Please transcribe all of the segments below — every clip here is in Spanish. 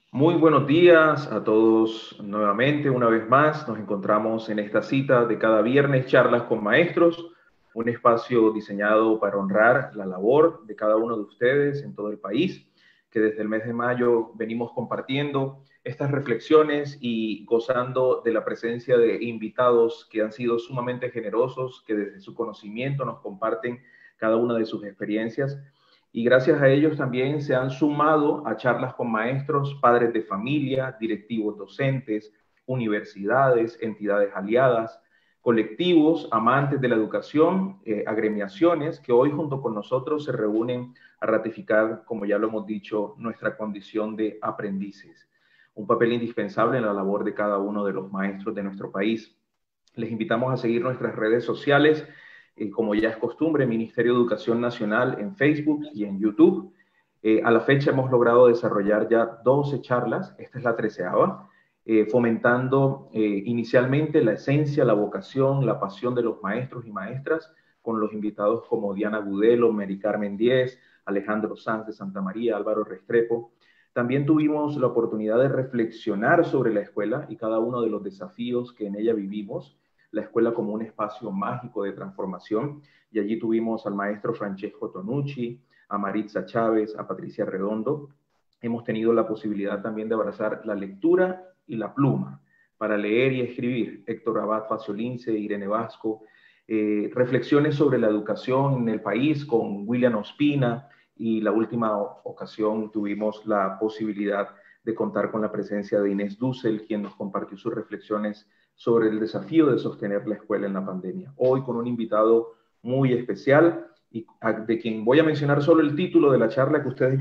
Muy buenos días a todos nuevamente, una vez más. Nos encontramos en esta cita de cada viernes, charlas con maestros, un espacio diseñado para honrar la labor de cada uno de ustedes en todo el país, que desde el mes de mayo venimos compartiendo estas reflexiones y gozando de la presencia de invitados que han sido sumamente generosos, que desde su conocimiento nos comparten cada una de sus experiencias y gracias a ellos también se han sumado a charlas con maestros, padres de familia, directivos docentes, universidades, entidades aliadas, colectivos, amantes de la educación, agremiaciones que hoy junto con nosotros se reúnen a ratificar, como ya lo hemos dicho, nuestra condición de aprendices. Un papel indispensable en la labor de cada uno de los maestros de nuestro país. Les invitamos a seguir nuestras redes sociales, como ya es costumbre, Ministerio de Educación Nacional en Facebook y en YouTube. A la fecha hemos logrado desarrollar ya 12 charlas, esta es la 13ª, fomentando inicialmente la esencia, la vocación, la pasión de los maestros y maestras, con los invitados como Diana Gudelo, Mary Carmen Diez, Alejandro Sanz de Santa María, Álvaro Restrepo. También tuvimos la oportunidad de reflexionar sobre la escuela y cada uno de los desafíos que en ella vivimos, la escuela como un espacio mágico de transformación, y allí tuvimos al maestro Francesco Tonucci, a Maritza Chávez, a Patricia Redondo. Hemos tenido la posibilidad también de abrazar la lectura y la pluma para leer y escribir. Héctor Abad Faciolince, Irene Vasco, reflexiones sobre la educación en el país con William Ospina, y la última ocasión tuvimos la posibilidad de contar con la presencia de Inés Dussel, quien nos compartió sus reflexiones sobre el desafío de sostener la escuela en la pandemia. Hoy con un invitado muy especial y de quien voy a mencionar solo el título de la charla que ustedes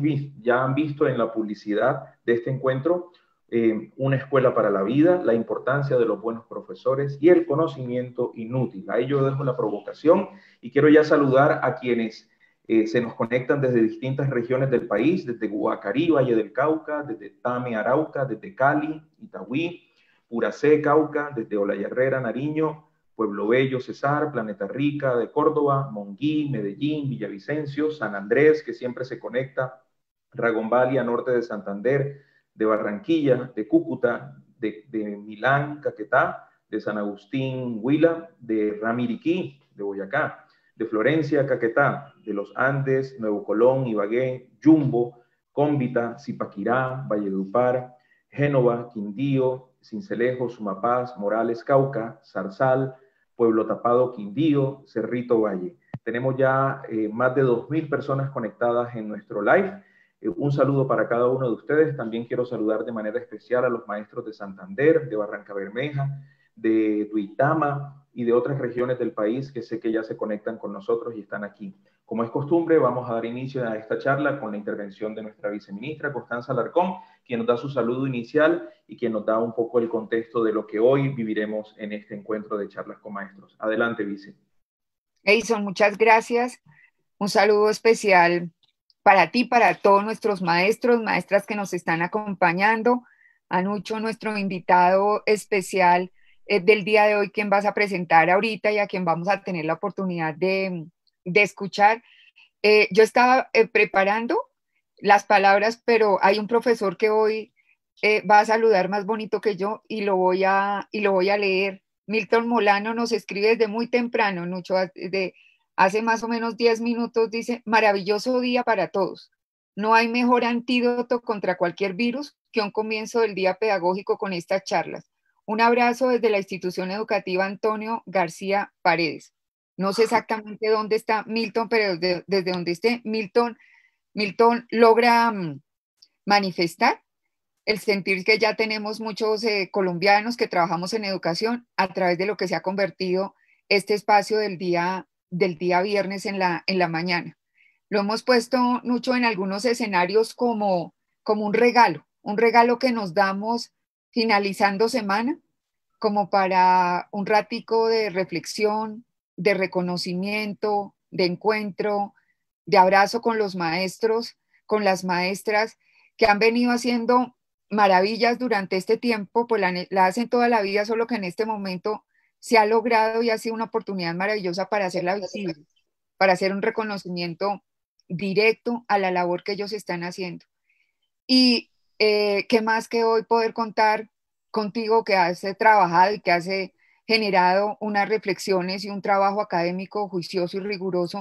ya han visto en la publicidad de este encuentro, una escuela para la vida, la importancia de los buenos profesores y el conocimiento inútil. Ahí yo dejo la provocación y quiero ya saludar a quienes se nos conectan desde distintas regiones del país, desde Guacarí, Valle del Cauca, desde Tame, Arauca, desde Cali, Itagüí, Puracé, Cauca, desde Olaya Herrera, Nariño, Pueblo Bello, Cesar, Planeta Rica, de Córdoba, Monguí, Medellín, Villavicencio, San Andrés, que siempre se conecta, Ragonvalia, norte de Santander, de Barranquilla, de Cúcuta, de Milán, Caquetá, de San Agustín, Huila, de Ramiriquí, de Boyacá, de Florencia, Caquetá, de los Andes, Nuevo Colón, Ibagué, Yumbo, Cómbita, Zipaquirá, Valledupar, Génova, Quindío, Cincelejo, Sumapaz, Morales, Cauca, Zarzal, Pueblo Tapado, Quindío, Cerrito Valle. Tenemos ya más de 2.000 personas conectadas en nuestro live. Un saludo para cada uno de ustedes. También quiero saludar de manera especial a los maestros de Santander, de Barranca Bermeja, de Duitama y de otras regiones del país que sé que ya se conectan con nosotros y están aquí. Como es costumbre, vamos a dar inicio a esta charla con la intervención de nuestra viceministra, Constanza Alarcón, quien nos da su saludo inicial y quien nos da un poco el contexto de lo que hoy viviremos en este encuentro de charlas con maestros. Adelante, vice. Edison, muchas gracias. Un saludo especial para ti, para todos nuestros maestros, maestras que nos están acompañando. Anucho, nuestro invitado especial del día de hoy, quien vas a presentar ahorita y a quien vamos a tener la oportunidad de escuchar. Yo estaba preparando las palabras, pero hay un profesor que hoy va a saludar más bonito que yo y lo voy a leer. Milton Molano nos escribe desde muy temprano, Nucho, de hace más o menos 10 minutos, dice, maravilloso día para todos. No hay mejor antídoto contra cualquier virus que un comienzo del día pedagógico con estas charlas. Un abrazo desde la institución educativa Antonio García Paredes. No sé exactamente dónde está Milton, pero desde donde esté, Milton logra manifestar el sentir que ya tenemos muchos colombianos que trabajamos en educación a través de lo que se ha convertido este espacio del día viernes en la mañana. Lo hemos puesto mucho en algunos escenarios como un regalo que nos damos finalizando semana, como para un ratico de reflexión, de reconocimiento, de encuentro, de abrazo con los maestros, con las maestras que han venido haciendo maravillas durante este tiempo, pues la hacen toda la vida, solo que en este momento se ha logrado y ha sido una oportunidad maravillosa para hacerla visible, para hacer un reconocimiento directo a la labor que ellos están haciendo. Y ¿Qué más que hoy poder contar contigo que has trabajado y que has generado unas reflexiones y un trabajo académico juicioso y riguroso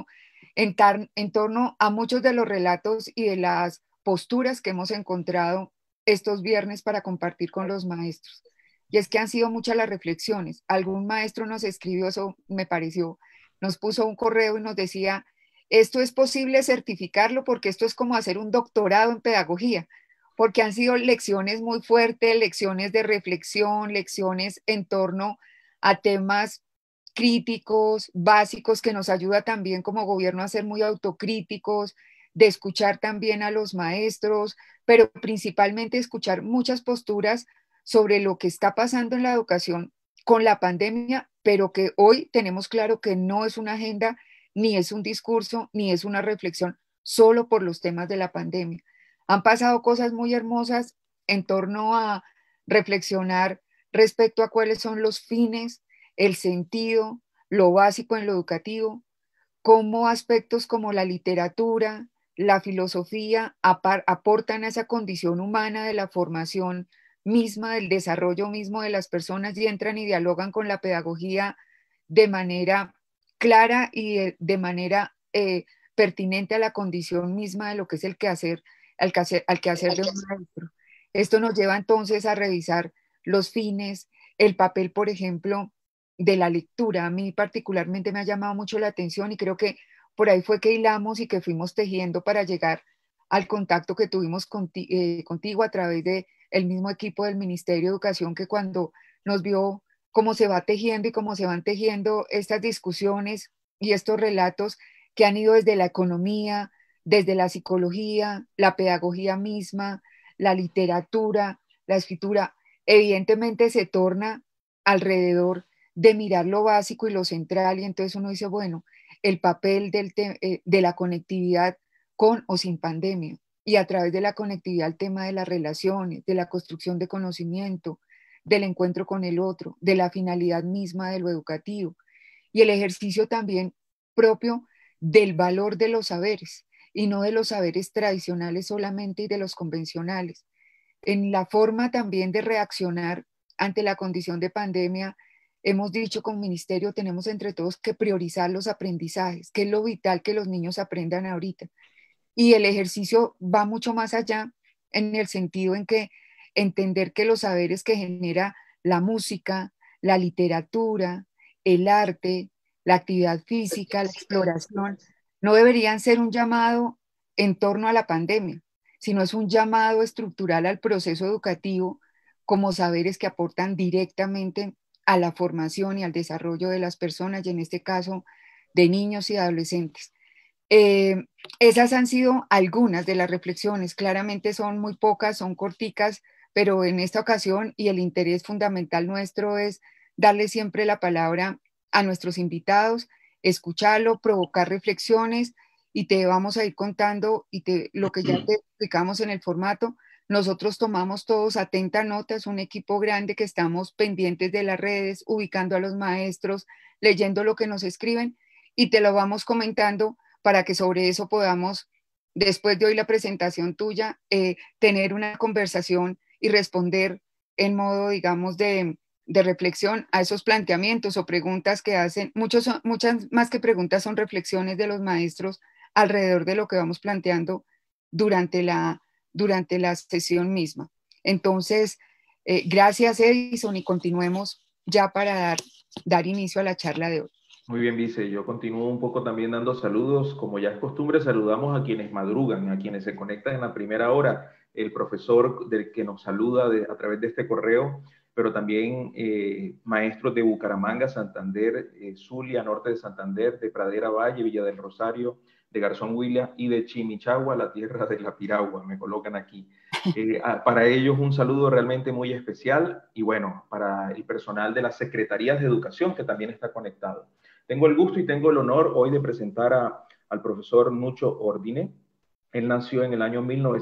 en torno a muchos de los relatos y de las posturas que hemos encontrado estos viernes para compartir con los maestros? Y es que han sido muchas las reflexiones. Algún maestro nos escribió, eso me pareció, nos puso un correo y nos decía, esto es posible certificarlo porque esto es como hacer un doctorado en pedagogía, porque han sido lecciones muy fuertes, lecciones de reflexión, lecciones en torno a temas críticos, básicos, que nos ayuda también como gobierno a ser muy autocríticos, de escuchar también a los maestros, pero principalmente escuchar muchas posturas sobre lo que está pasando en la educación con la pandemia, pero que hoy tenemos claro que no es una agenda, ni es un discurso, ni es una reflexión solo por los temas de la pandemia. Han pasado cosas muy hermosas en torno a reflexionar respecto a cuáles son los fines, el sentido, lo básico en lo educativo, cómo aspectos como la literatura, la filosofía aportan a esa condición humana de la formación misma, del desarrollo mismo de las personas y entran y dialogan con la pedagogía de manera clara y de manera pertinente a la condición misma de lo que es el quehacer, al quehacer de un maestro. Esto nos lleva entonces a revisar los fines, el papel, por ejemplo, de la lectura. A mí particularmente me ha llamado mucho la atención y creo que por ahí fue que hilamos y que fuimos tejiendo para llegar al contacto que tuvimos contigo a través de el mismo equipo del Ministerio de Educación, que cuando nos vio cómo se va tejiendo y cómo se van tejiendo estas discusiones y estos relatos que han ido desde la economía, desde la psicología, la pedagogía misma, la literatura, la escritura, evidentemente se torna alrededor de mirar lo básico y lo central, y entonces uno dice, bueno, el papel de la conectividad con o sin pandemia, y a través de la conectividad el tema de las relaciones, de la construcción de conocimiento, del encuentro con el otro, de la finalidad misma de lo educativo, y el ejercicio también propio del valor de los saberes, y no de los saberes tradicionales solamente y de los convencionales. En la forma también de reaccionar ante la condición de pandemia, hemos dicho como ministerio, tenemos entre todos que priorizar los aprendizajes, que es lo vital que los niños aprendan ahorita. Y el ejercicio va mucho más allá en el sentido en que entender que los saberes que genera la música, la literatura, el arte, la actividad física, la exploración, no deberían ser un llamado en torno a la pandemia, sino es un llamado estructural al proceso educativo como saberes que aportan directamente a la formación y al desarrollo de las personas, y en este caso de niños y adolescentes. Eh, Esas han sido algunas de las reflexiones. Claramente son muy pocas, son corticas, pero en esta ocasión y el interés fundamental nuestro es darle siempre la palabra a nuestros invitados, escucharlo, provocar reflexiones, y te vamos a ir contando lo que ya te explicamos en el formato. Nosotros tomamos todos atenta nota, es un equipo grande que estamos pendientes de las redes, ubicando a los maestros, leyendo lo que nos escriben, y te lo vamos comentando para que sobre eso podamos, después de hoy la presentación tuya, tener una conversación y responder en modo, digamos, de reflexión a esos planteamientos o preguntas que hacen. Muchas más que preguntas son reflexiones de los maestros alrededor de lo que vamos planteando durante durante la sesión misma. Entonces, gracias Edison, y continuemos ya para dar inicio a la charla de hoy. Muy bien, Vice. Yo continúo un poco también dando saludos. Como ya es costumbre, saludamos a quienes madrugan, a quienes se conectan en la primera hora. El profesor del que nos saluda a través de este correo, pero también maestros de Bucaramanga, Santander, Zulia, norte de Santander, de Pradera Valle, Villa del Rosario, de Garzón Huila y de Chimichagua, la tierra de la piragua, me colocan aquí. Para ellos un saludo realmente muy especial, y bueno, para el personal de las secretarías de educación que también está conectado. Tengo el gusto y tengo el honor hoy de presentar al profesor Nucho Ordine. Él nació en el año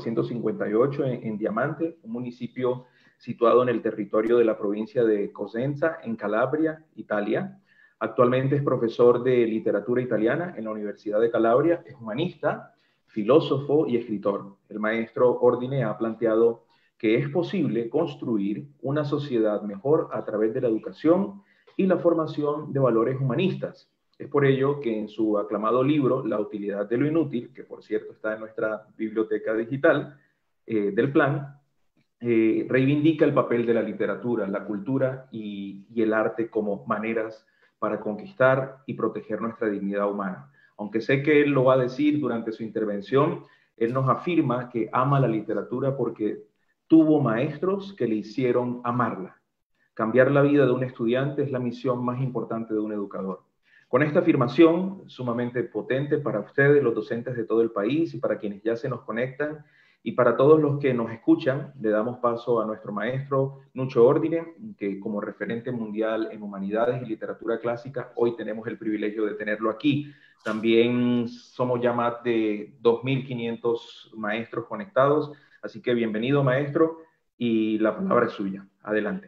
1958 en Diamante, un municipio situado en el territorio de la provincia de Cosenza, en Calabria, Italia. Actualmente es profesor de literatura italiana en la Universidad de Calabria, es humanista, filósofo y escritor. El maestro Ordine ha planteado que es posible construir una sociedad mejor a través de la educación y la formación de valores humanistas. Es por ello que en su aclamado libro, La utilidad de lo inútil, que por cierto está en nuestra biblioteca digital del plan, reivindica el papel de la literatura, la cultura y el arte como maneras para conquistar y proteger nuestra dignidad humana. Aunque sé que él lo va a decir durante su intervención, él nos afirma que ama la literatura porque tuvo maestros que le hicieron amarla. Cambiar la vida de un estudiante es la misión más importante de un educador. Con esta afirmación sumamente potente para ustedes, los docentes de todo el país y para quienes ya se nos conectan, y para todos los que nos escuchan, le damos paso a nuestro maestro Nucho Ordine, que como referente mundial en humanidades y literatura clásica, hoy tenemos el privilegio de tenerlo aquí. También somos ya más de 2.500 maestros conectados, así que bienvenido, maestro, y la palabra es suya. Adelante.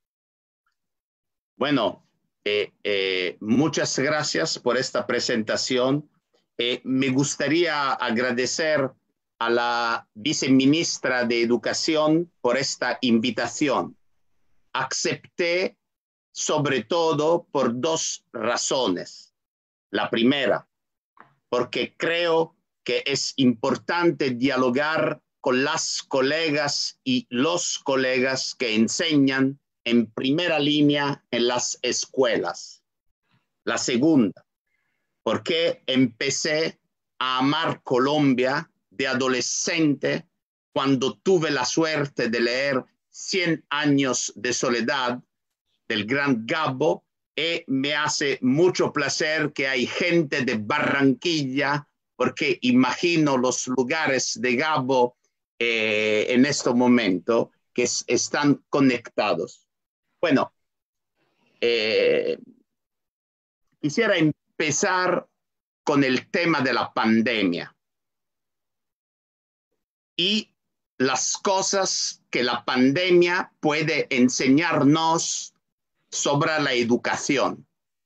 Bueno, muchas gracias por esta presentación. Me gustaría agradecer a la viceministra de Educación por esta invitación. Acepté sobre todo por dos razones. La primera, porque creo que es importante dialogar con las colegas y los colegas que enseñan en primera línea en las escuelas. La segunda, porque empecé a amar Colombia de adolescente cuando tuve la suerte de leer 100 años de soledad del gran Gabo, y me hace mucho placer que hay gente de Barranquilla, porque imagino los lugares de Gabo en este momento que están conectados. Bueno, quisiera empezar con el tema de la pandemia y las cosas que la pandemia puede enseñarnos sobre la educación.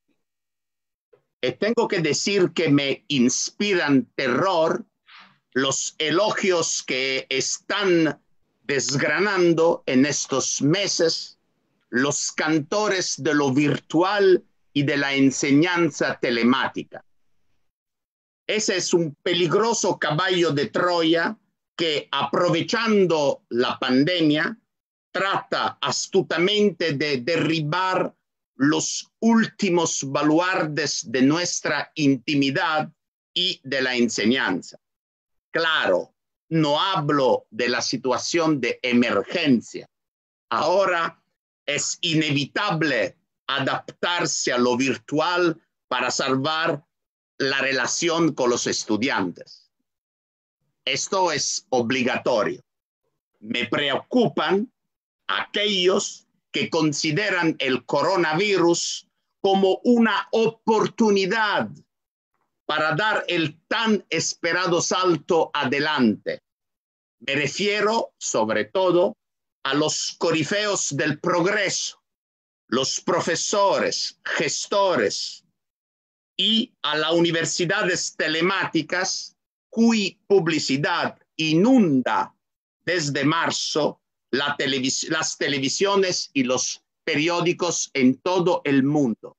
Tengo que decir que me inspiran terror los elogios que están desgranando en estos meses los cantores de lo virtual y de la enseñanza telemática. Ese es un peligroso caballo de Troya que, aprovechando la pandemia, trata astutamente de derribar los últimos baluartes de nuestra intimidad y de la enseñanza. Claro, no hablo de la situación de emergencia. Ahora es inevitable adaptarse a lo virtual para salvar la relación con los estudiantes. Esto es obligatorio. Me preocupan aquellos que consideran el coronavirus como una oportunidad para dar el tan esperado salto adelante. Me refiero sobre todo a los corifeos del progreso, los profesores, gestores y a las universidades telemáticas cuya publicidad inunda desde marzo las televisiones y los periódicos en todo el mundo.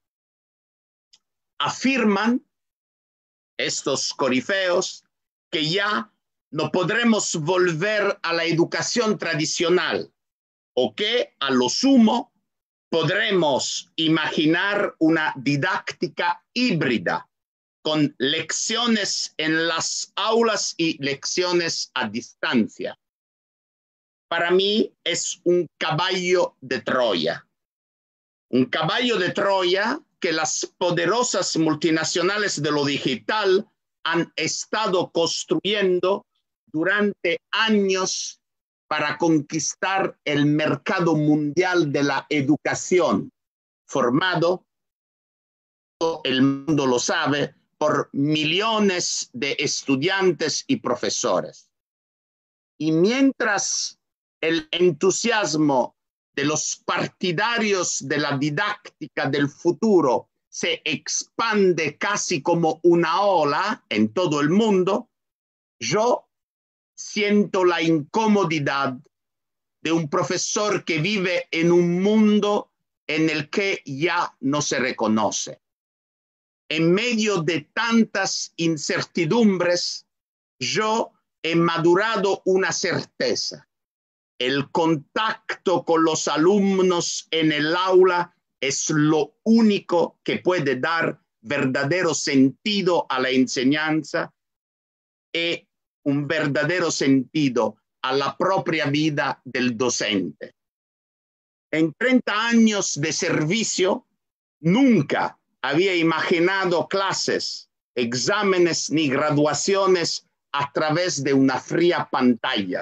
Afirman estos corifeos que ya no podremos volver a la educación tradicional o que a lo sumo podremos imaginar una didáctica híbrida con lecciones en las aulas y lecciones a distancia. Para mí es un caballo de Troya. Un caballo de Troya que las poderosas multinacionales de lo digital han estado construyendo durante años para conquistar el mercado mundial de la educación, formado, todo el mundo lo sabe, por millones de estudiantes y profesores. Y mientras el entusiasmo de los partidarios de la didáctica del futuro se expande casi como una ola en todo el mundo, yo siento la incomodidad de un profesor que vive en un mundo en el que ya no se reconoce. En medio de tantas incertidumbres, yo he madurado una certeza. El contacto con los alumnos en el aula es lo único que puede dar verdadero sentido a la enseñanza y un verdadero sentido a la propia vida del docente. En 30 años de servicio, nunca había imaginado clases, exámenes ni graduaciones a través de una fría pantalla.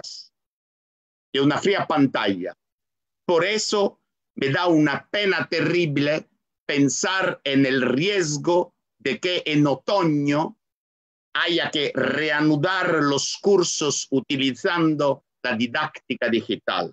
Por eso me da una pena terrible pensar en el riesgo de que en otoño haya que reanudar los cursos utilizando la didáctica digital.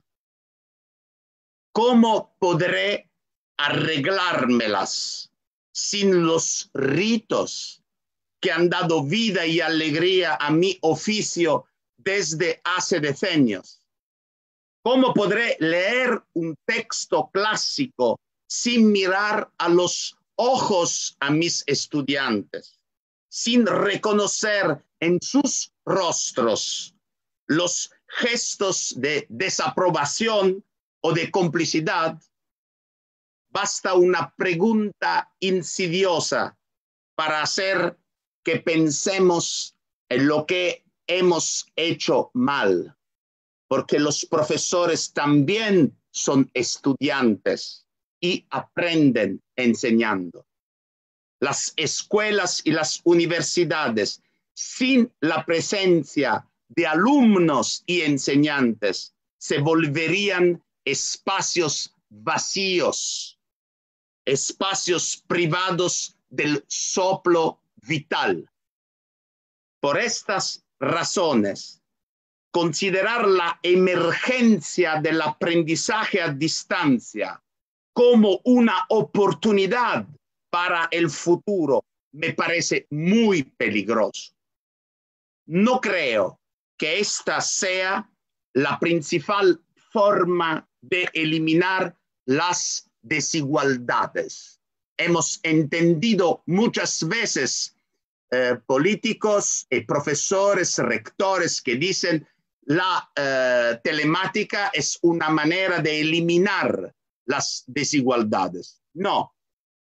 ¿Cómo podré arreglármelas sin los ritos que han dado vida y alegría a mi oficio desde hace decenios? ¿Cómo podré leer un texto clásico sin mirar a los ojos a mis estudiantes, sin reconocer en sus rostros los gestos de desaprobación o de complicidad? Basta una pregunta insidiosa para hacer que pensemos en lo que hemos hecho mal, porque los profesores también son estudiantes y aprenden enseñando. Las escuelas y las universidades, sin la presencia de alumnos y enseñantes, se volverían espacios vacíos, espacios privados del soplo vital. Por estas razones, considerar la emergencia del aprendizaje a distancia como una oportunidad para el futuro me parece muy peligroso. No creo que esta sea la principal forma de eliminar las desigualdades. Hemos entendido muchas veces políticos y profesores, rectores que dicen la telemática es una manera de eliminar las desigualdades. No.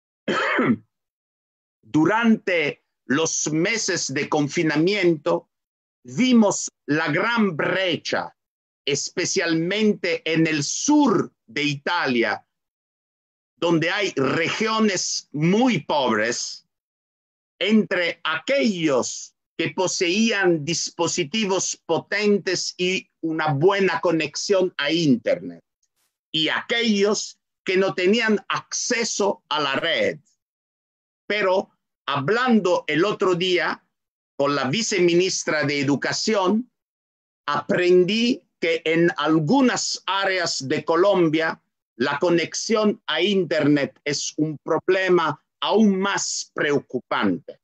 Durante los meses de confinamiento vimos la gran brecha, especialmente en el sur de Italia, donde hay regiones muy pobres, entre aquellos que poseían dispositivos potentes y una buena conexión a Internet, y aquellos que no tenían acceso a la red. Pero hablando el otro día con la viceministra de Educación, aprendí que en algunas áreas de Colombia la conexión a Internet es un problema aún más preocupante.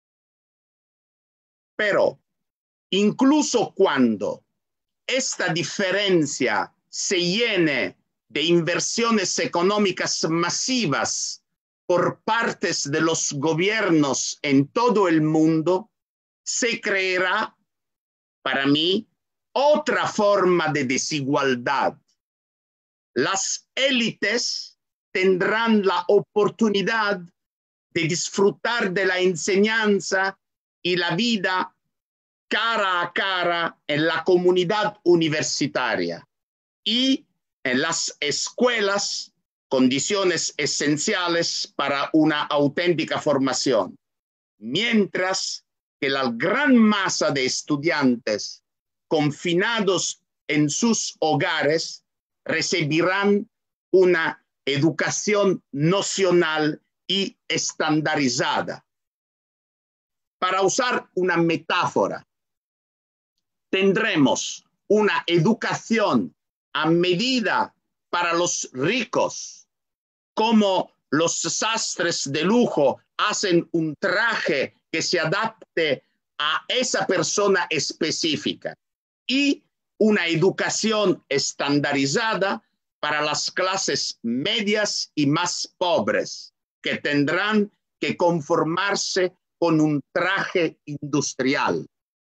Pero incluso cuando esta diferencia se llene de inversiones económicas masivas por partes de los gobiernos en todo el mundo, se creará, para mí, otra forma de desigualdad. Las élites tendrán la oportunidad de disfrutar de la enseñanza y la vida cara a cara en la comunidad universitaria y en las escuelas, condiciones esenciales para una auténtica formación, mientras que la gran masa de estudiantes confinados en sus hogares recibirán una educación nocional y estandarizada. Para usar una metáfora, tendremos una educación a medida para los ricos, como los sastres de lujo hacen un traje que se adapte a esa persona específica, y una educación estandarizada para las clases medias y más pobres, que tendrán que conformarse con un traje industrial.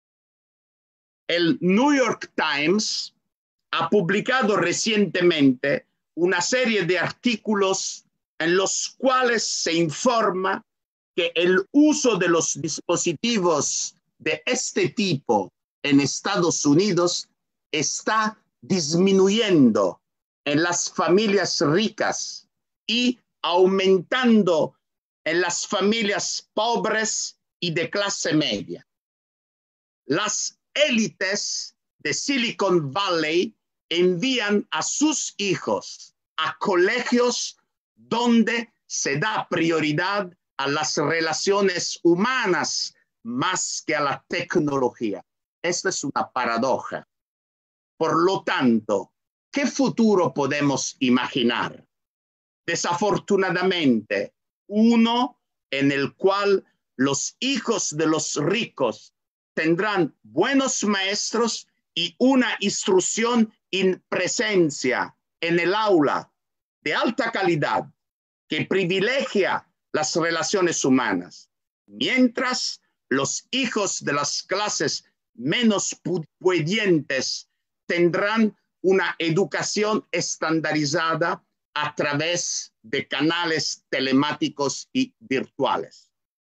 El New York Times ha publicado recientemente una serie de artículos en los cuales se informa que el uso de los dispositivos de este tipo en Estados Unidos está disminuyendo en las familias ricas y aumentando en las familias pobres y de clase media. Las élites de Silicon Valley envían a sus hijos a colegios donde se da prioridad a las relaciones humanas más que a la tecnología. Esta es una paradoja. Por lo tanto, ¿qué futuro podemos imaginar? Desafortunadamente, uno en el cual los hijos de los ricos tendrán buenos maestros y una instrucción en presencia en el aula de alta calidad que privilegia las relaciones humanas, mientras los hijos de las clases menos pudientes tendrán una educación estandarizada a través de canales telemáticos y virtuales.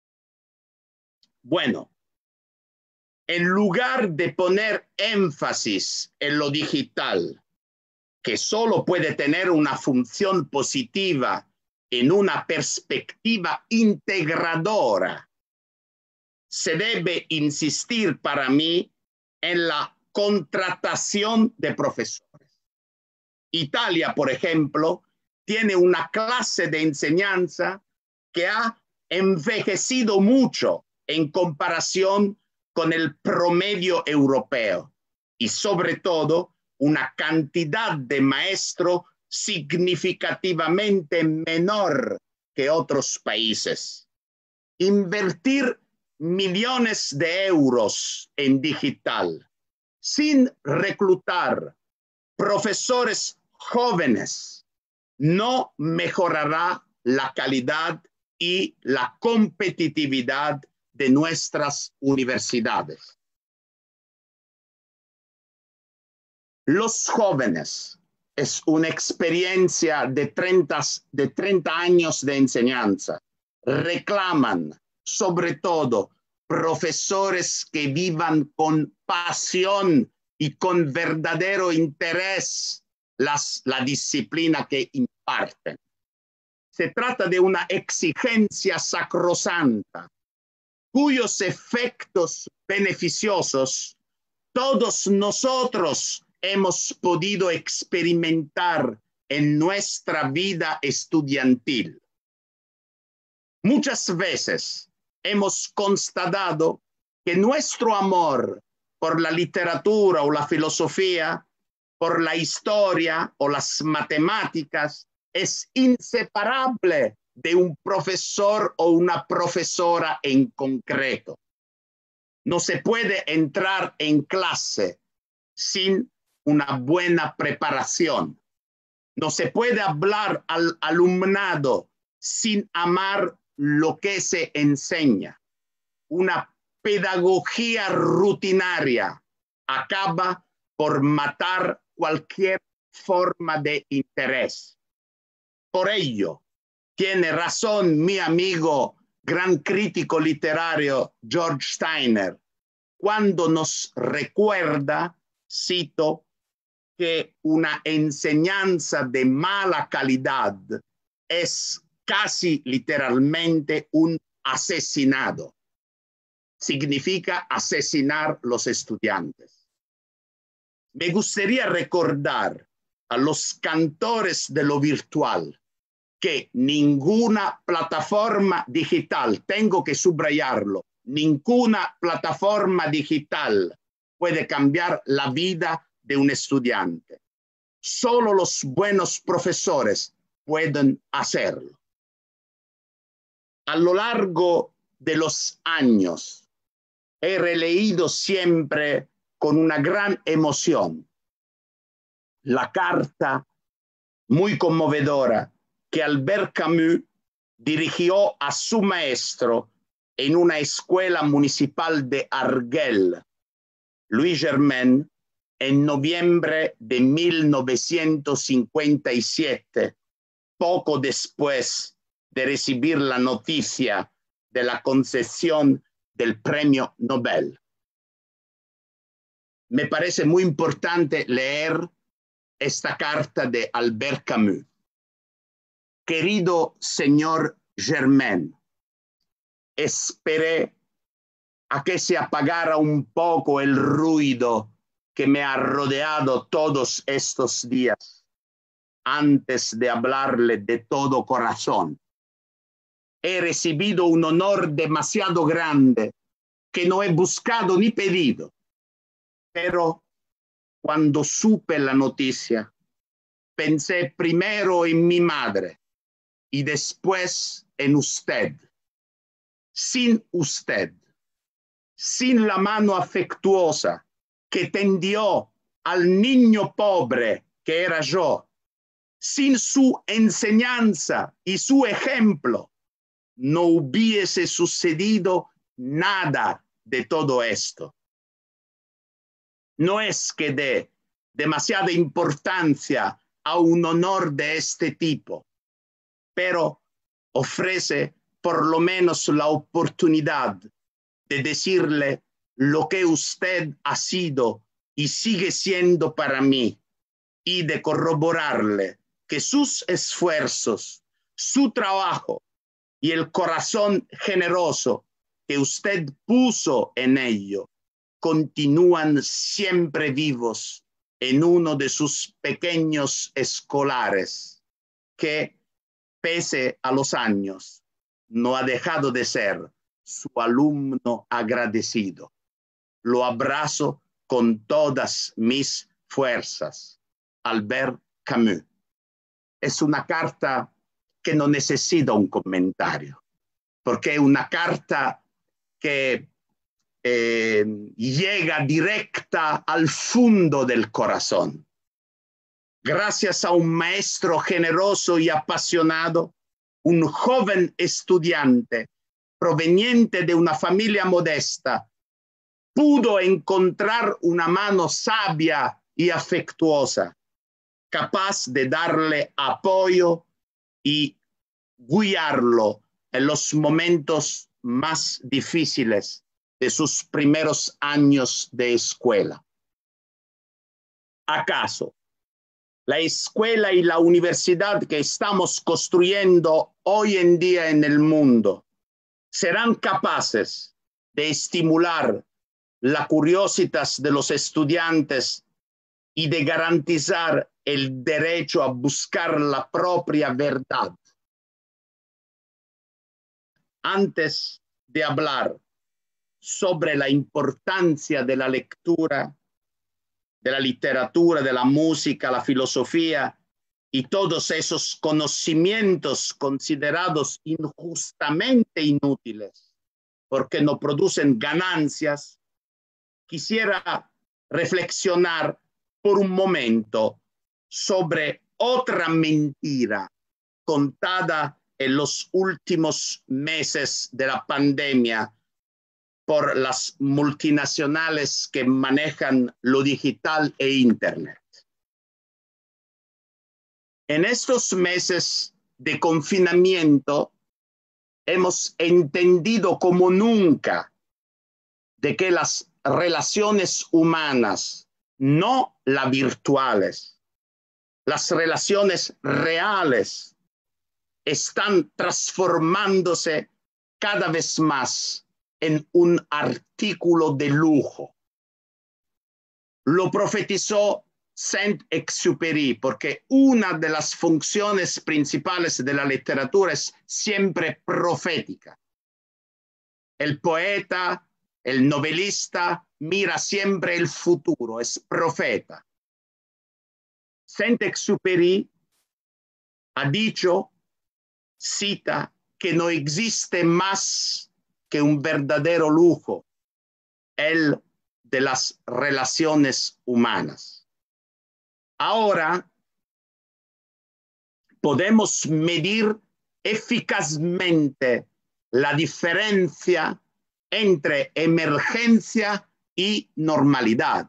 Bueno, en lugar de poner énfasis en lo digital, que solo puede tener una función positiva en una perspectiva integradora, se debe insistir para mí en la contratación de profesores. Italia, por ejemplo, tiene una clase de enseñanza que ha envejecido mucho en comparación con el promedio europeo y sobre todo una cantidad de maestros significativamente menor que otros países. Invertir millones de euros en digital sin reclutar profesores jóvenes no mejorará la calidad y la competitividad de nuestras universidades. Los jóvenes es una experiencia de 30 años de enseñanza. Reclaman, sobre todo, profesores que vivan con pasión y con verdadero interés la disciplina que imparten. Se trata de una exigencia sacrosanta, cuyos efectos beneficiosos todos nosotros hemos podido experimentar en nuestra vida estudiantil. Muchas veces hemos constatado que nuestro amor por la literatura o la filosofía, por la historia o las matemáticas, es inseparable de un profesor o una profesora en concreto. No se puede entrar en clase sin una buena preparación. No se puede hablar al alumnado sin amar lo que se enseña. Una pedagogía rutinaria acaba por matar cualquier forma de interés. Por ello, tiene razón mi amigo, gran crítico literario George Steiner, cuando nos recuerda, cito, que una enseñanza de mala calidad es casi literalmente un asesinado. Significa asesinar los estudiantes. Me gustaría recordar a los cantores de lo virtual que ninguna plataforma digital, tengo que subrayarlo, ninguna plataforma digital puede cambiar la vida de un estudiante. Solo los buenos profesores pueden hacerlo. A lo largo de los años he releído siempre con una gran emoción la carta muy conmovedora que Albert Camus dirigió a su maestro en una escuela municipal de Argel, Louis Germain, en noviembre de 1957, poco después de recibir la noticia de la concesión del premio Nobel. Me parece muy importante leer esta carta de Albert Camus. Querido señor Germain, esperé a que se apagara un poco el ruido que me ha rodeado todos estos días antes de hablarle de todo corazón. He recibido un honor demasiado grande que no he buscado ni pedido, pero cuando supe la noticia, pensé primero en mi madre y después en usted. Sin usted, sin la mano afectuosa que tendió al niño pobre que era yo, sin su enseñanza y su ejemplo, no hubiese sucedido nada de todo esto. No es que dé demasiada importancia a un honor de este tipo, pero ofrece por lo menos la oportunidad de decirle lo que usted ha sido y sigue siendo para mí, y de corroborarle que sus esfuerzos, su trabajo y el corazón generoso que usted puso en ello continúan siempre vivos en uno de sus pequeños escolares, que, pese a los años, no ha dejado de ser su alumno agradecido. Lo abrazo con todas mis fuerzas. Albert Camus. Es una carta que no necesita un comentario, porque es una carta que llega directa al fondo del corazón. Gracias a un maestro generoso y apasionado, un joven estudiante proveniente de una familia modesta pudo encontrar una mano sabia y afectuosa, capaz de darle apoyo y guiarlo en los momentos más difíciles de sus primeros años de escuela. ¿Acaso la escuela y la universidad que estamos construyendo hoy en día en el mundo serán capaces de estimular la curiosidad de los estudiantes y de garantizar el derecho a buscar la propia verdad? Antes de hablar sobre la importancia de la lectura, de la literatura, de la música, la filosofía y todos esos conocimientos considerados injustamente inútiles porque no producen ganancias, quisiera reflexionar por un momento sobre otra mentira contada en los últimos meses de la pandemia por las multinacionales que manejan lo digital e Internet. En estos meses de confinamiento hemos entendido como nunca de que las relaciones humanas, no las virtuales, las relaciones reales, están transformándose cada vez más en un artículo de lujo. Lo profetizó Saint-Exupéry, porque una de las funciones principales de la literatura es siempre profética. El poeta, el novelista, mira siempre el futuro, es profeta. Saint-Exupéry ha dicho, cita, que no existe más que un verdadero lujo, el de las relaciones humanas. Ahora podemos medir eficazmente la diferencia entre emergencia y normalidad.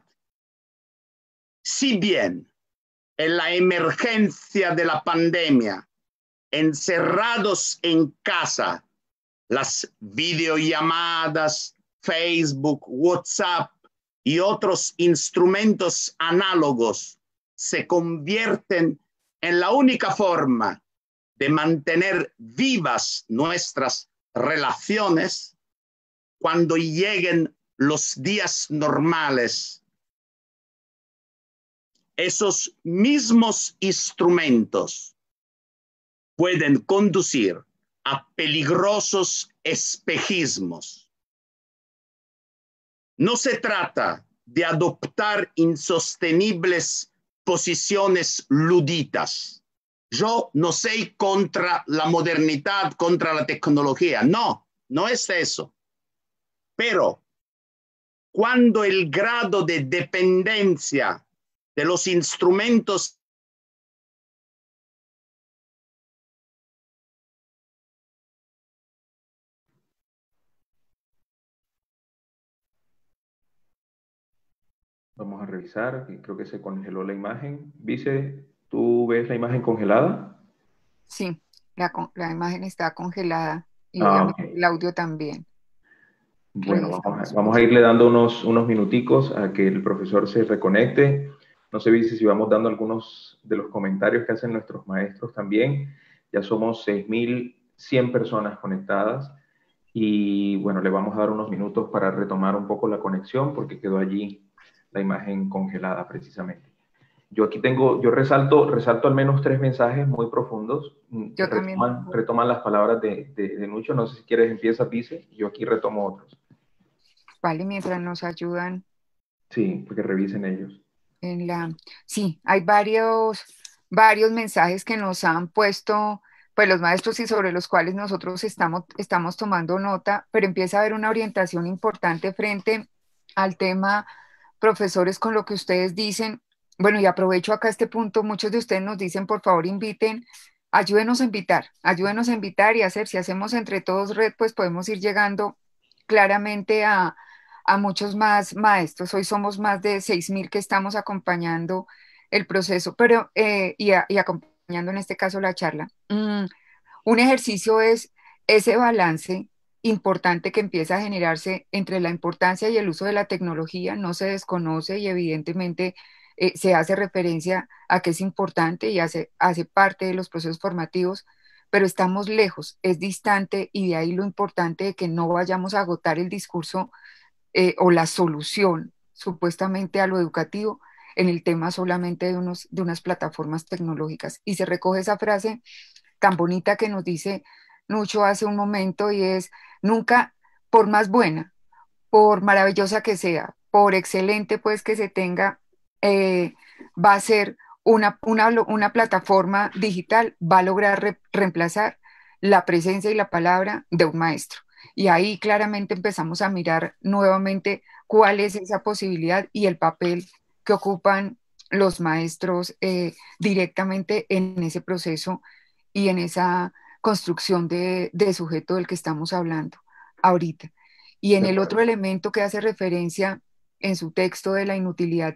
Si bien en la emergencia de la pandemia, encerrados en casa, las videollamadas, Facebook, WhatsApp y otros instrumentos análogos se convierten en la única forma de mantener vivas nuestras relaciones, cuando lleguen los días normales, esos mismos instrumentos pueden conducir a peligrosos espejismos. No se trata de adoptar insostenibles posiciones luditas. Yo no soy contra la modernidad, contra la tecnología. No, no es eso. Pero cuando el grado de dependencia de los instrumentos Vamos a revisar, creo que se congeló la imagen. Vice, ¿tú ves la imagen congelada? Sí, la imagen está congelada y Ah, obviamente ok. el audio también. Bueno, Revisamos vamos a pues. irle dando unos minuticos a que el profesor se reconecte. No sé, Vice, si vamos dando algunos de los comentarios que hacen nuestros maestros también. Ya somos 6.100 personas conectadas y bueno, le vamos a dar unos minutos para retomar un poco la conexión porque quedó allí la imagen congelada precisamente. Yo aquí yo resalto al menos 3 mensajes muy profundos que Yo también, retoman las palabras de Nucho. No sé si quieres empieza, Vice, yo aquí retomo otros. vale, mientras nos ayudan Sí, porque revisen ellos. en la... Sí, hay varios mensajes que nos han puesto pues los maestros y sobre los cuales nosotros estamos tomando nota, pero empieza a haber una orientación importante frente al tema, profesores, con lo que ustedes dicen. Bueno, y aprovecho acá este punto, muchos de ustedes nos dicen, por favor, inviten, ayúdenos a invitar y hacer, si hacemos entre todos red, pues podemos ir llegando claramente a muchos más maestros. Hoy somos más de 6.000 que estamos acompañando el proceso, pero y acompañando en este caso la charla. Un ejercicio es ese balance importante que empieza a generarse entre la importancia y el uso de la tecnología. No se desconoce y evidentemente se hace referencia a que es importante y hace parte de los procesos formativos, pero estamos lejos, es distante, y de ahí lo importante de que no vayamos a agotar el discurso o la solución supuestamente a lo educativo en el tema solamente de unas plataformas tecnológicas. Y se recoge esa frase tan bonita que nos dice Nucho hace un momento, y es: nunca, por más buena, por maravillosa que sea, por excelente pues que se tenga, va a ser una plataforma digital, va a lograr reemplazar la presencia y la palabra de un maestro. Y ahí claramente empezamos a mirar nuevamente cuál es esa posibilidad y el papel que ocupan los maestros directamente en ese proceso y en esa construcción de sujeto del que estamos hablando ahorita. Y en De el otro acuerdo. elemento que hace referencia en su texto de la inutilidad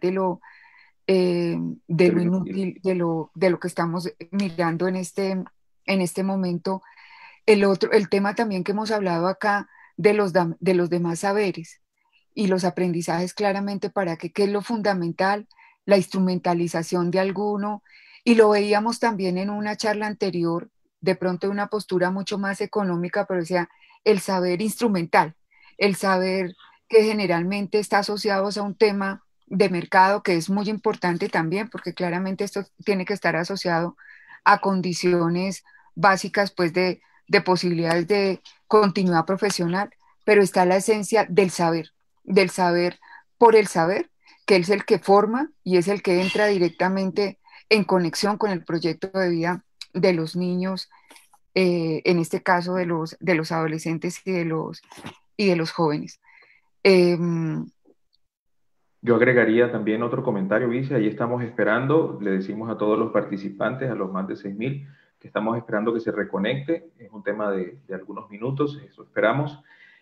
de De lo lo inútil. inútil, de lo que estamos mirando en este momento, el tema también que hemos hablado acá de los demás saberes y los aprendizajes claramente para qué es lo fundamental, la instrumentalización de alguno, y lo veíamos también en una charla anterior, de pronto de una postura mucho más económica, pero decía el saber instrumental, el saber que generalmente está asociado a un tema de mercado que es muy importante también, porque claramente esto tiene que estar asociado a condiciones básicas pues de posibilidades de continuidad profesional, pero está la esencia del saber por el saber, que es el que forma y es el que entra directamente en conexión con el proyecto de vida de los niños, en este caso de los adolescentes y de los jóvenes. Eh, Yo agregaría también otro comentario, Vice, ahí estamos esperando, le decimos a todos los participantes, a los más de 6.000, que estamos esperando que se reconecte, es un tema de algunos minutos, eso esperamos.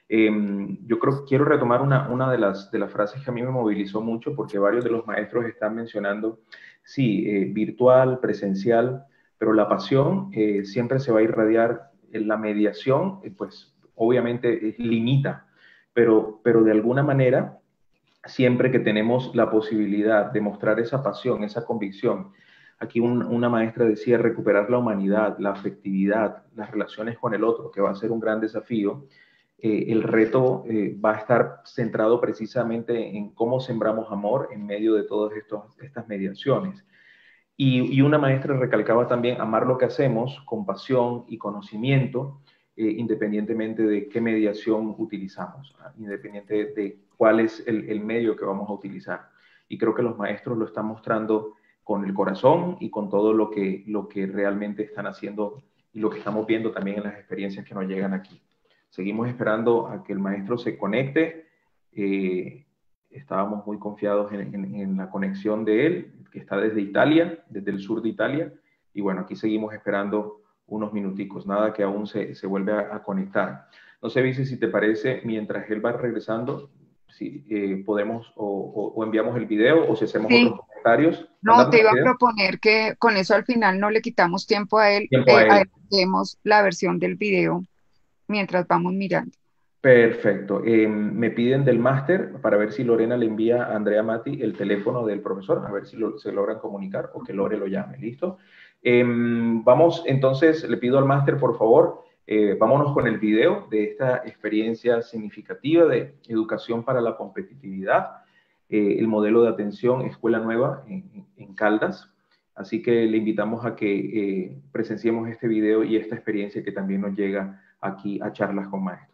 Yo quiero retomar una de las frases que a mí me movilizó mucho, porque varios de los maestros están mencionando, sí, virtual, presencial, pero la pasión siempre se va a irradiar en la mediación, pues obviamente limita, pero de alguna manera, siempre que tenemos la posibilidad de mostrar esa pasión, esa convicción. Aquí una maestra decía recuperar la humanidad, la afectividad, las relaciones con el otro, que va a ser un gran desafío. El reto va a estar centrado precisamente en cómo sembramos amor en medio de todas estas mediaciones. Y una maestra recalcaba también amar lo que hacemos con pasión y conocimiento, independientemente de qué mediación utilizamos, independiente de cuál es el medio que vamos a utilizar. Y creo que los maestros lo están mostrando con el corazón y con todo lo que realmente están haciendo y lo que estamos viendo también en las experiencias que nos llegan aquí. Seguimos esperando a que el maestro se conecte. Estábamos muy confiados en la conexión de él, que está desde Italia, desde el sur de Italia. Y bueno, aquí seguimos esperando unos minuticos, nada que aún se vuelve a conectar. No sé, Vici, si te parece, mientras él va regresando, si podemos o enviamos el video o si hacemos otros comentarios. No, te iba a proponer que con eso al final no le quitamos tiempo a él, hacemos la versión del video mientras vamos mirando. Perfecto. Me piden del máster para ver si Lorena le envía a Andrea Mati el teléfono del profesor, a ver si se logran comunicar o que Lore lo llame. ¿Listo? Vamos, entonces, le pido al máster, por favor, vámonos con el video de esta experiencia significativa de educación para la competitividad, el modelo de atención Escuela Nueva en Caldas. Así que le invitamos a que presenciemos este video y esta experiencia que también nos llega aquí a Charlas con Maestros.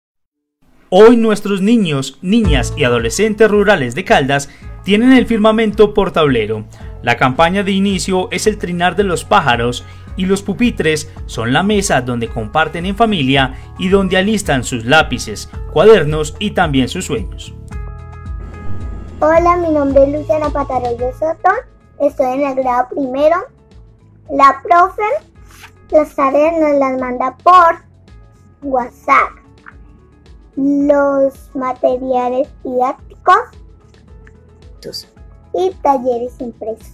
Hoy nuestros niños, niñas y adolescentes rurales de Caldas tienen el firmamento por tablero. La campaña de inicio es el trinar de los pájaros y los pupitres son la mesa donde comparten en familia y donde alistan sus lápices, cuadernos y también sus sueños. Hola, mi nombre es Luciana Patarroyo Soto, estoy en el grado primero. La profe las tareas nos las manda por WhatsApp. Los materiales didácticos y talleres impresos.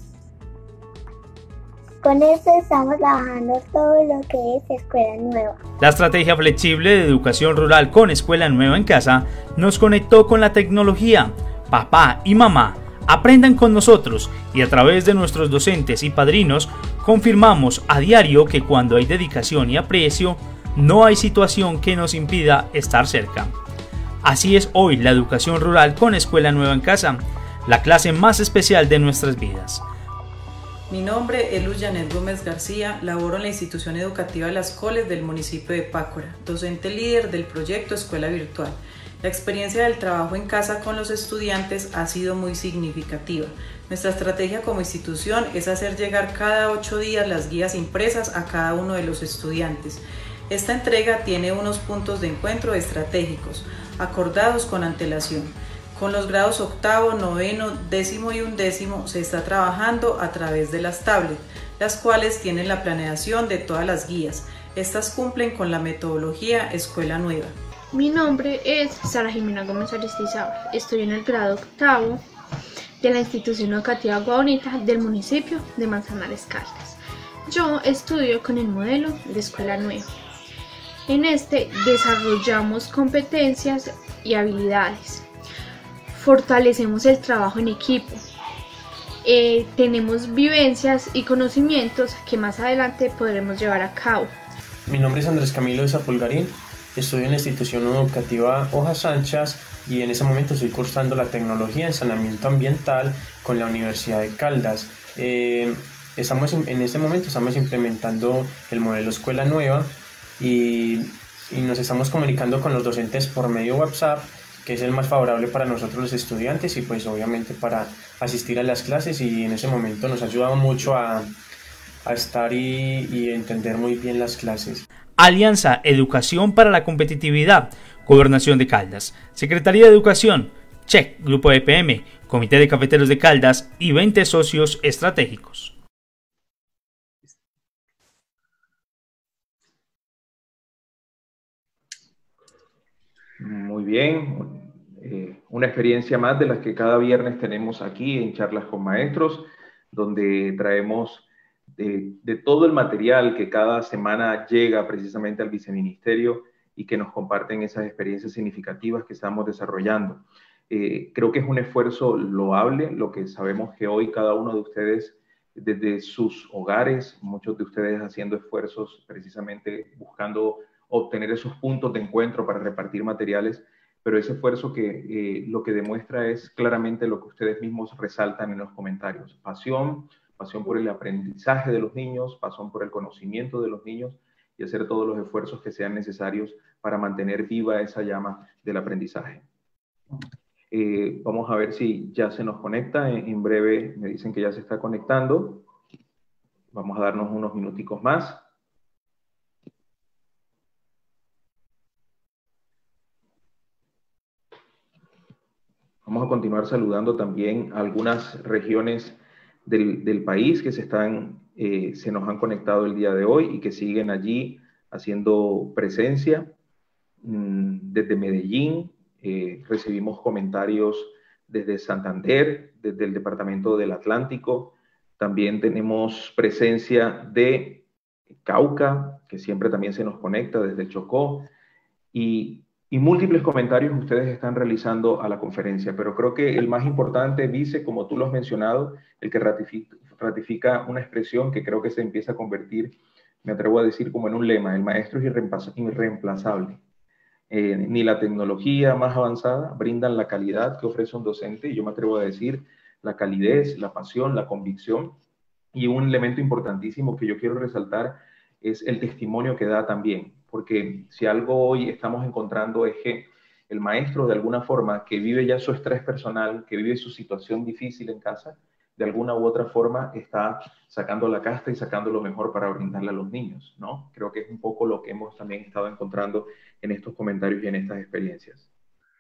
Con eso estamos trabajando todo lo que es Escuela Nueva. La estrategia flexible de educación rural con Escuela Nueva en Casa nos conectó con la tecnología. Papá y mamá aprendan con nosotros y a través de nuestros docentes y padrinos confirmamos a diario que cuando hay dedicación y aprecio, no hay situación que nos impida estar cerca. Así es hoy la educación rural con Escuela Nueva en Casa, la clase más especial de nuestras vidas. Mi nombre es Luz Janet Gómez García, laboro en la institución educativa Las Coles del municipio de Pácora, docente líder del proyecto Escuela Virtual. La experiencia del trabajo en casa con los estudiantes ha sido muy significativa. Nuestra estrategia como institución es hacer llegar cada 8 días las guías impresas a cada uno de los estudiantes. Esta entrega tiene unos puntos de encuentro estratégicos, acordados con antelación. Con los grados octavo, noveno, décimo y undécimo se está trabajando a través de las tablets, las cuales tienen la planeación de todas las guías. Estas cumplen con la metodología Escuela Nueva. Mi nombre es Sara Jimena Gómez Aristizábal. Estoy en el grado octavo de la institución educativa Agua Bonita del municipio de Manzanares, Caldas. Yo estudio con el modelo de Escuela Nueva. En este desarrollamos competencias y habilidades. Fortalecemos el trabajo en equipo. Tenemos vivencias y conocimientos que más adelante podremos llevar a cabo. Mi nombre es Andrés Camilo de Zapulgarín. Estudio en la institución educativa Hojas Anchas y en ese momento estoy cursando la tecnología en saneamiento ambiental con la Universidad de Caldas. En este momento estamos implementando el modelo Escuela Nueva y nos estamos comunicando con los docentes por medio WhatsApp, que es el más favorable para nosotros los estudiantes y pues obviamente para asistir a las clases, y en ese momento nos ha ayudado mucho a estar y entender muy bien las clases. Alianza Educación para la Competitividad, Gobernación de Caldas, Secretaría de Educación, CHEC, Grupo EPM, Comité de Cafeteros de Caldas y 20 socios estratégicos. Muy bien, una experiencia más de las que cada viernes tenemos aquí en Charlas con Maestros, donde traemos de todo el material que cada semana llega precisamente al viceministerio y que nos comparten esas experiencias significativas que estamos desarrollando. Creo que es un esfuerzo loable, lo que sabemos que hoy cada uno de ustedes desde sus hogares, muchos de ustedes haciendo esfuerzos precisamente buscando obtener esos puntos de encuentro para repartir materiales, pero ese esfuerzo que lo que demuestra es claramente lo que ustedes mismos resaltan en los comentarios. Pasión por el aprendizaje de los niños, pasión por el conocimiento de los niños y hacer todos los esfuerzos que sean necesarios para mantener viva esa llama del aprendizaje. Vamos a ver si ya se nos conecta. En breve me dicen que ya se está conectando. Vamos a darnos unos minuticos más. Vamos a continuar saludando también a algunas regiones del país que se nos han conectado el día de hoy y que siguen allí haciendo presencia. Desde Medellín, recibimos comentarios desde Santander, desde el Departamento del Atlántico. También tenemos presencia de Cauca, que siempre también se nos conecta desde Chocó. Y múltiples comentarios ustedes están realizando a la conferencia, pero creo que el más importante, Vice, como tú lo has mencionado, el que ratifica una expresión que creo que se empieza a convertir, me atrevo a decir, como en un lema: el maestro es irreemplazable. Ni la tecnología más avanzada brindan la calidad que ofrece un docente, y yo me atrevo a decir la calidez, la pasión, la convicción. Y un elemento importantísimo que yo quiero resaltar es el testimonio que da también, porque si algo hoy estamos encontrando es que el maestro, de alguna forma, que vive ya su estrés personal, que vive su situación difícil en casa, de alguna u otra forma está sacando la casta y sacando lo mejor para brindarle a los niños, ¿no? Creo que es un poco lo que hemos también estado encontrando en estos comentarios y en estas experiencias.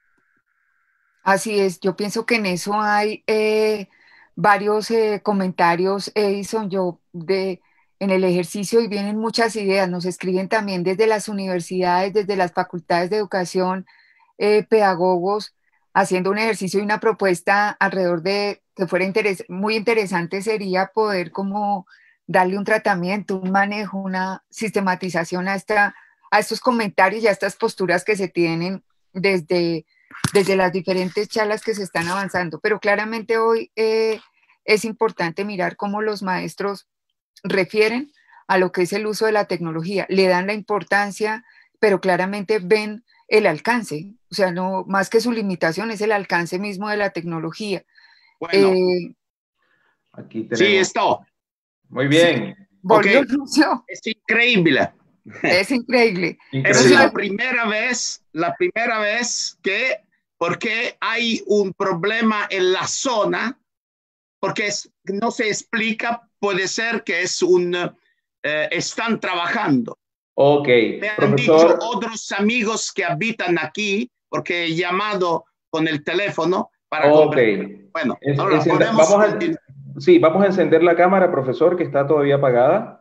Así es, yo pienso que en eso hay varios comentarios, Edison, en el ejercicio, y vienen muchas ideas, nos escriben también desde las universidades, desde las facultades de educación, pedagogos, haciendo un ejercicio y una propuesta alrededor de que fuera muy interesante sería poder como darle un tratamiento, un manejo, una sistematización a estos comentarios y a estas posturas que se tienen desde las diferentes charlas que se están avanzando. Pero claramente hoy es importante mirar cómo los maestros refieren a lo que es el uso de la tecnología, le dan la importancia, pero claramente ven el alcance, o sea, no más que su limitación, es el alcance mismo de la tecnología. Bueno, aquí tenemos. Sí, esto. Muy bien. Sí, volvió, okay. Lucio. Es increíble. Es increíble. Es la primera vez que, porque hay un problema en la zona, porque no se explica, puede ser que es están trabajando. Ok, me han dicho otros amigos que habitan aquí, porque he llamado con el teléfono para comprender. Bueno, ahora vamos a encender la cámara, profesor, que está todavía apagada.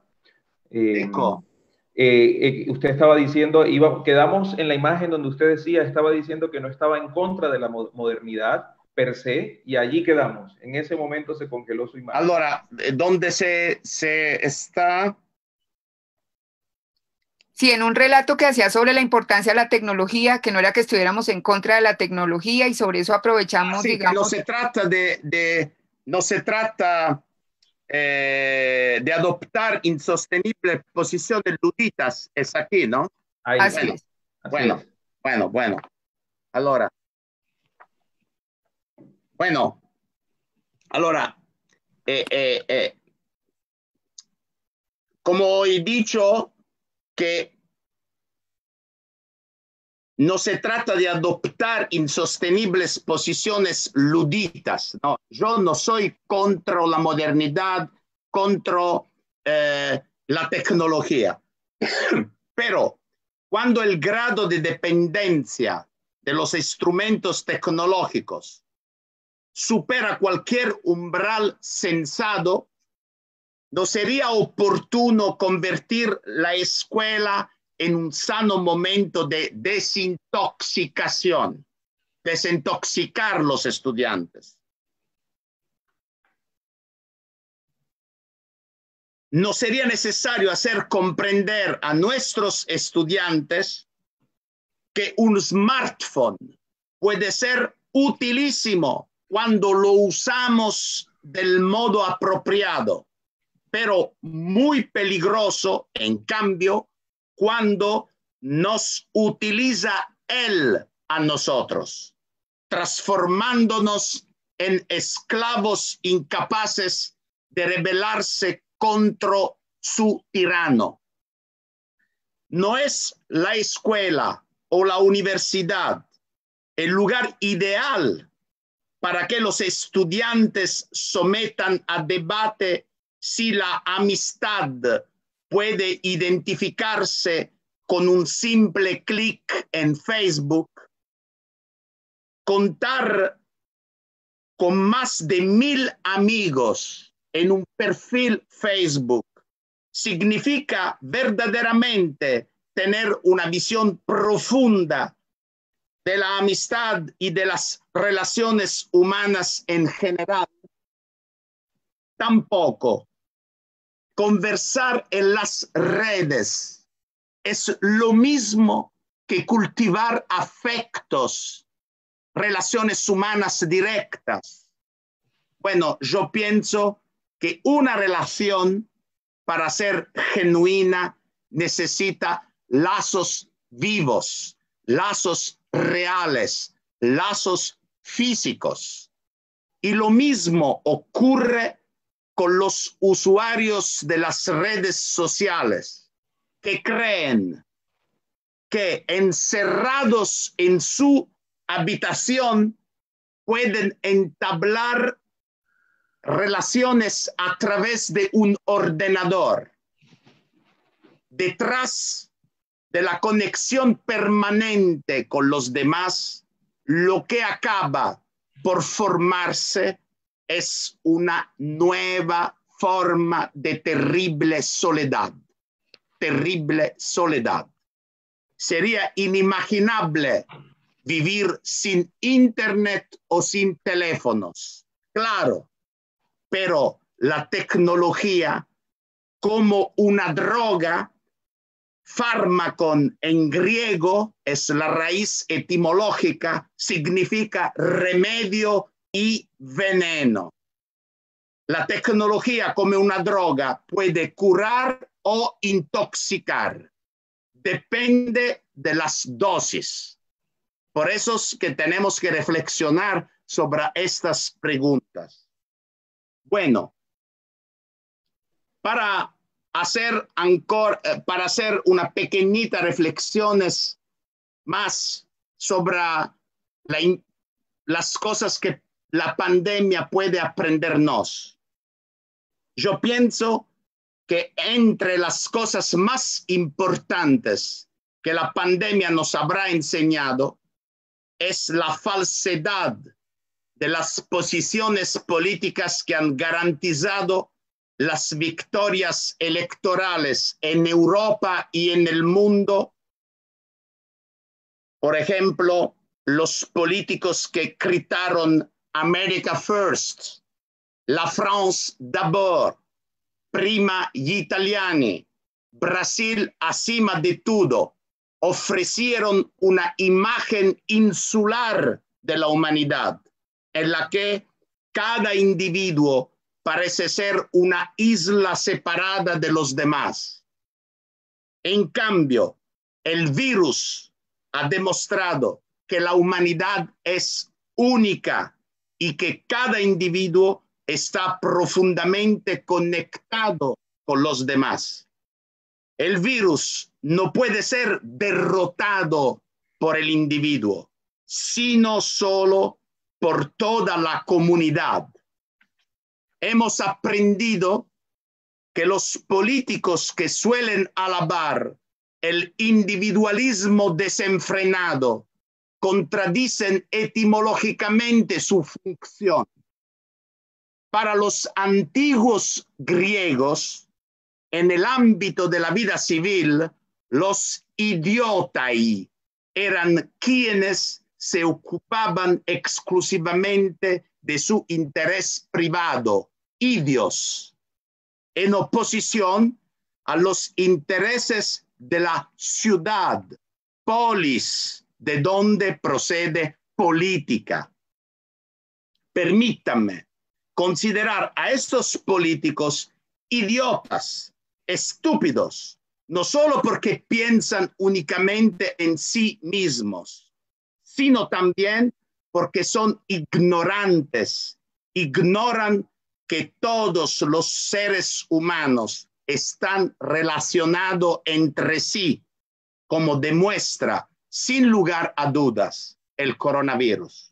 Usted estaba diciendo, quedamos en la imagen donde usted decía, estaba diciendo que no estaba en contra de la modernidad per se, y allí quedamos. En ese momento se congeló su imagen. Ahora, ¿dónde se está? Sí, en un relato que hacía sobre la importancia de la tecnología, que no era que estuviéramos en contra de la tecnología, y sobre eso aprovechamos, digamos. No se trata no se trata de adoptar insostenibles posiciones luditas, es aquí, ¿no? Así es. Bueno. Allora, como he dicho, que no se trata de adoptar insostenibles posiciones luditas. No, yo no soy contra la modernidad, contra la tecnología. Pero cuando el grado de dependencia de los instrumentos tecnológicos supera cualquier umbral sensado, ¿no sería oportuno convertir la escuela en un sano momento de desintoxicación? Desintoxicar los estudiantes. ¿No sería necesario hacer comprender a nuestros estudiantes que un smartphone puede ser utilísimo cuando lo usamos del modo apropiado, pero muy peligroso, en cambio, cuando nos utiliza él a nosotros, transformándonos en esclavos incapaces de rebelarse contra su tirano? ¿No es la escuela o la universidad el lugar ideal para que los estudiantes sometan a debate si la amistad puede identificarse con un simple clic en Facebook? Contar con más de 1000 amigos en un perfil Facebook significa verdaderamente tener una visión profunda de la amistad y de las relaciones humanas en general. Tampoco conversar en las redes es lo mismo que cultivar afectos, relaciones humanas directas. Bueno, yo pienso que una relación, para ser genuina, necesita lazos vivos, lazos reales, lazos físicos. Y lo mismo ocurre con los usuarios de las redes sociales, que creen que encerrados en su habitación pueden entablar relaciones a través de un ordenador. Detrás de la conexión permanente con los demás, lo que acaba por formarse es una nueva forma de terrible soledad. Terrible soledad. Sería inimaginable vivir sin internet o sin teléfonos. Claro, pero la tecnología, como una droga, fármacon en griego es la raíz etimológica, significa remedio y veneno. La tecnología como una droga puede curar o intoxicar. Depende de las dosis. Por eso es que tenemos que reflexionar sobre estas preguntas. Bueno, para hacer una pequeñita reflexiones más sobre las cosas que la pandemia puede aprendernos. Yo pienso que entre las cosas más importantes que la pandemia nos habrá enseñado es la falsedad de las posiciones políticas que han garantizado las victorias electorales en Europa y en el mundo. Por ejemplo, los políticos que gritaron America First, la France d'abord, prima gli italiani, Brasil acima de todo, ofrecieron una imagen insular de la humanidad, en la que cada individuo parece ser una isla separada de los demás. En cambio, el virus ha demostrado que la humanidad es única y que cada individuo está profundamente conectado con los demás. El virus no puede ser derrotado por el individuo, sino solo por toda la comunidad. Hemos aprendido que los políticos que suelen alabar el individualismo desenfrenado contradicen etimológicamente su función. Para los antiguos griegos, en el ámbito de la vida civil, los idiotai eran quienes se ocupaban exclusivamente de su interés privado, idios, en oposición a los intereses de la ciudad, polis, de donde procede política. Permítanme considerar a estos políticos idiotas, estúpidos, no solo porque piensan únicamente en sí mismos, sino también porque son ignorantes, ignoran que todos los seres humanos están relacionados entre sí, como demuestra, sin lugar a dudas, el coronavirus.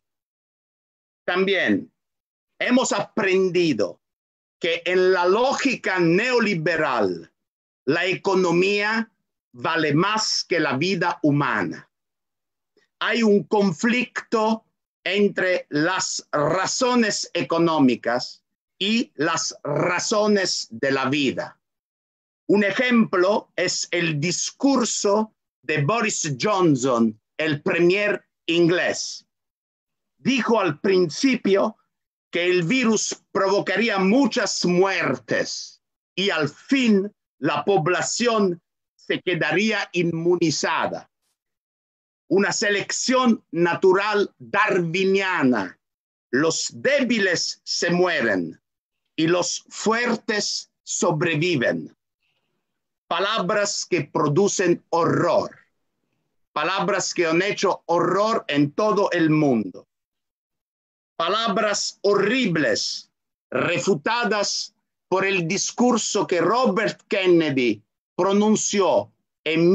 También hemos aprendido que en la lógica neoliberal, la economía vale más que la vida humana. Hay un conflicto entre las razones económicas y las razones de la vida. Un ejemplo es el discurso de Boris Johnson, el premier inglés. Dijo al principio que el virus provocaría muchas muertes y al fin la población se quedaría inmunizada. Una selección natural darwiniana. Los débiles se mueren y los fuertes sobreviven. Palabras que producen horror. Palabras que han hecho horror en todo el mundo. Palabras horribles, refutadas por el discurso que Robert Kennedy pronunció en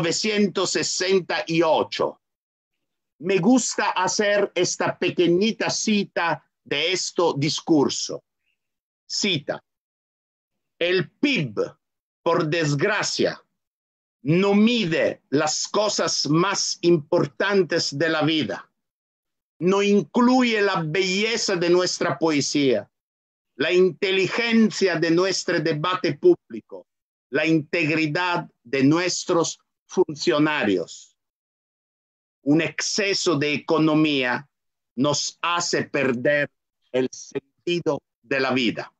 1968. Me gusta hacer esta pequeñita cita de este discurso. Cita: el PIB, por desgracia, no mide las cosas más importantes de la vida. No incluye la belleza de nuestra poesía, la inteligencia de nuestro debate público, la integridad de nuestros funcionarios. Un exceso de economía nos hace perder el sentido de la vida.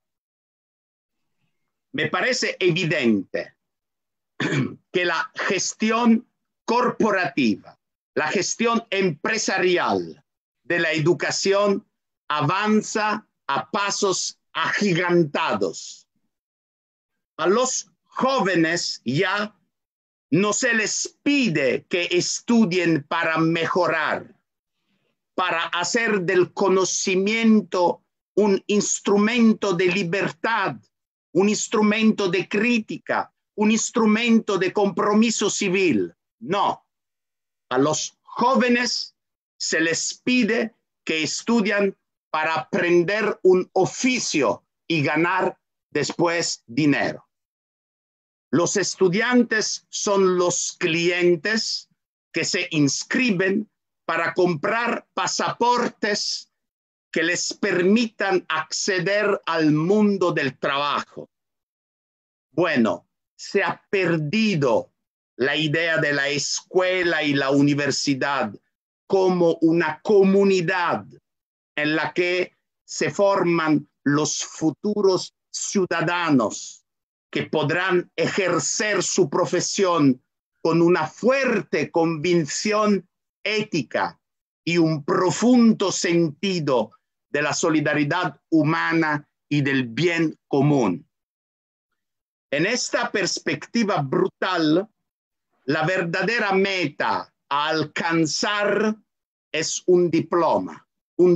Me parece evidente que la gestión corporativa, la gestión empresarial de la educación avanza a pasos agigantados. A los jóvenes ya no se les pide que estudien para mejorar, para hacer del conocimiento un instrumento de libertad, un instrumento de crítica, un instrumento de compromiso civil. No, a los jóvenes se les pide que estudian para aprender un oficio y ganar después dinero. Los estudiantes son los clientes que se inscriben para comprar pasaportes que les permitan acceder al mundo del trabajo. Bueno, se ha perdido la idea de la escuela y la universidad como una comunidad en la que se forman los futuros ciudadanos que podrán ejercer su profesión con una fuerte convicción ética y un profundo sentido de la solidaridad humana y del bien común. En esta perspectiva brutal, la verdadera meta a alcanzar es un diploma.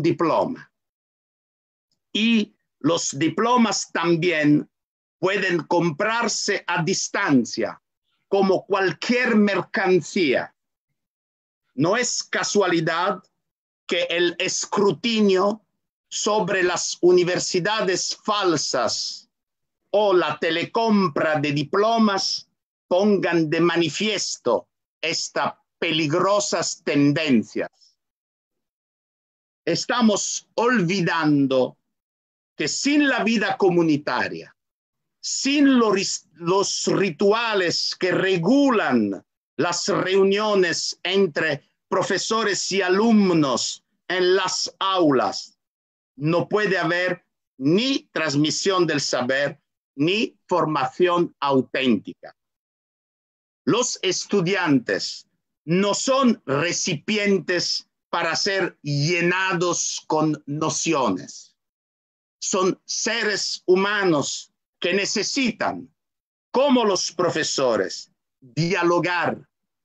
Y los diplomas también pueden comprarse a distancia, como cualquier mercancía. No es casualidad que el escrutinio sobre las universidades falsas o la telecompra de diplomas pongan de manifiesto estas peligrosas tendencias. estamos olvidando que sin la vida comunitaria, sin los rituales que regulan las reuniones entre profesores y alumnos en las aulas, no puede haber ni transmisión del saber, ni formación auténtica. Los estudiantes no son recipientes para ser llenados con nociones. Son seres humanos que necesitan, como los profesores, dialogar,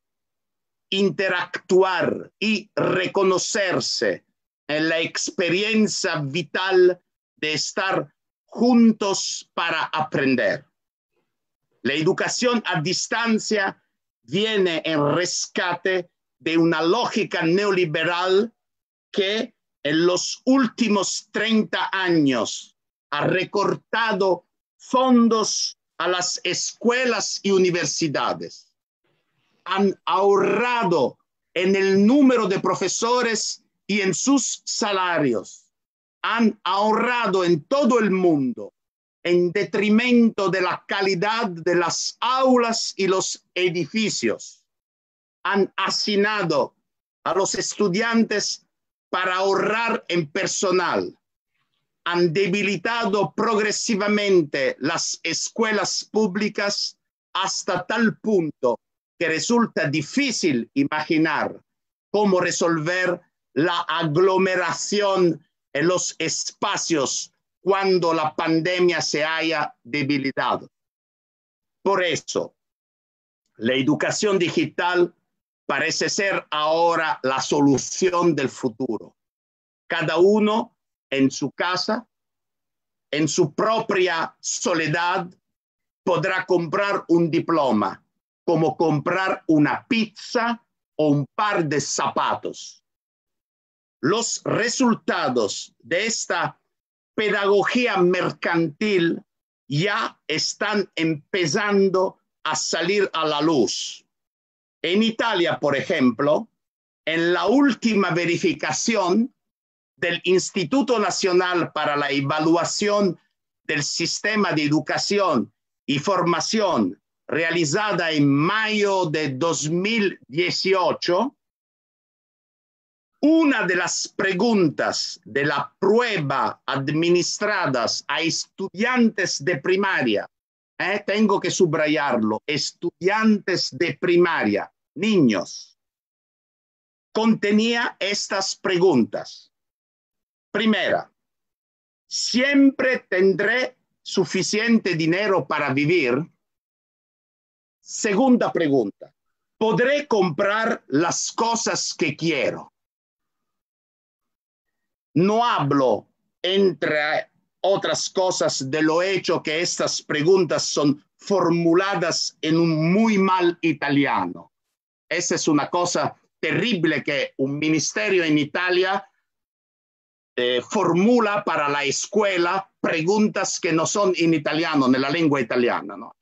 interactuar y reconocerse en la experiencia vital de estar juntos para aprender. La educación a distancia viene en rescate de una lógica neoliberal que en los últimos 30 años ha recortado fondos a las escuelas y universidades. Han ahorrado en el número de profesores y en sus salarios. Han ahorrado en todo el mundo en detrimento de la calidad de las aulas y los edificios. Han asignado a los estudiantes para ahorrar en personal. Han debilitado progresivamente las escuelas públicas hasta tal punto que resulta difícil imaginar cómo resolver la aglomeración en los espacios cuando la pandemia se haya debilitado. Por eso, la educación digital parece ser ahora la solución del futuro. Cada uno en su casa, en su propia soledad, podrá comprar un diploma, como comprar una pizza o un par de zapatos. Los resultados de esta pedagogía mercantil ya están empezando a salir a la luz. En Italia, por ejemplo, en la última verificación del Instituto Nacional para la Evaluación del Sistema de Educación y Formación, realizada en mayo de 2018, una de las preguntas de la prueba administradas a estudiantes de primaria, tengo que subrayarlo, estudiantes de primaria, niños, contenía estas preguntas. Primera, ¿siempre tendré suficiente dinero para vivir? Segunda pregunta, ¿podré comprar las cosas que quiero? No hablo, entre otras cosas, de lo hecho que estas preguntas son formuladas en un muy mal italiano. Esa es una cosa terrible que un ministerio en Italia formula para la escuela preguntas que no son en italiano, en la lengua italiana, ¿no?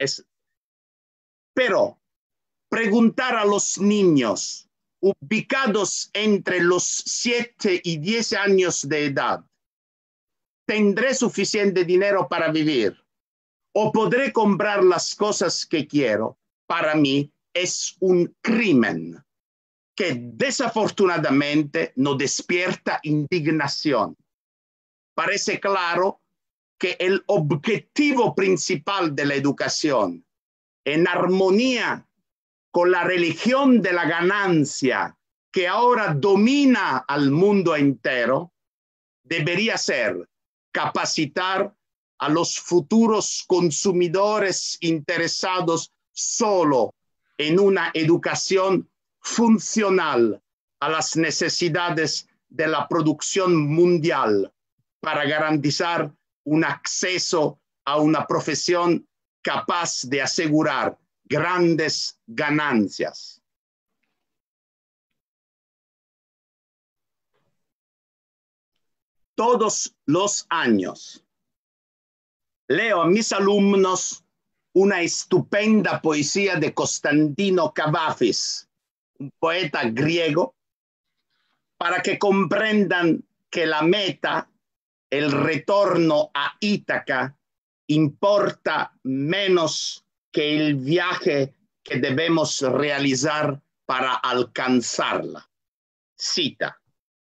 Pero preguntar a los niños ubicados entre los 7 y 10 años de edad, ¿tendré suficiente dinero para vivir? ¿O podré comprar las cosas que quiero? Para mí es un crimen que desafortunadamente no despierta indignación. Parece claro que el objetivo principal de la educación, en armonía con la religión de la ganancia que ahora domina al mundo entero, debería ser capacitar a los futuros consumidores interesados solo en una educación funcional a las necesidades de la producción mundial para garantizar un acceso a una profesión capaz de asegurar grandes ganancias. Todos los años leo a mis alumnos una estupenda poesía de Constantino Cavafis, un poeta griego, para que comprendan que la meta, el retorno a Ítaca, importa menos que el viaje que debemos realizar para alcanzarla. Cita: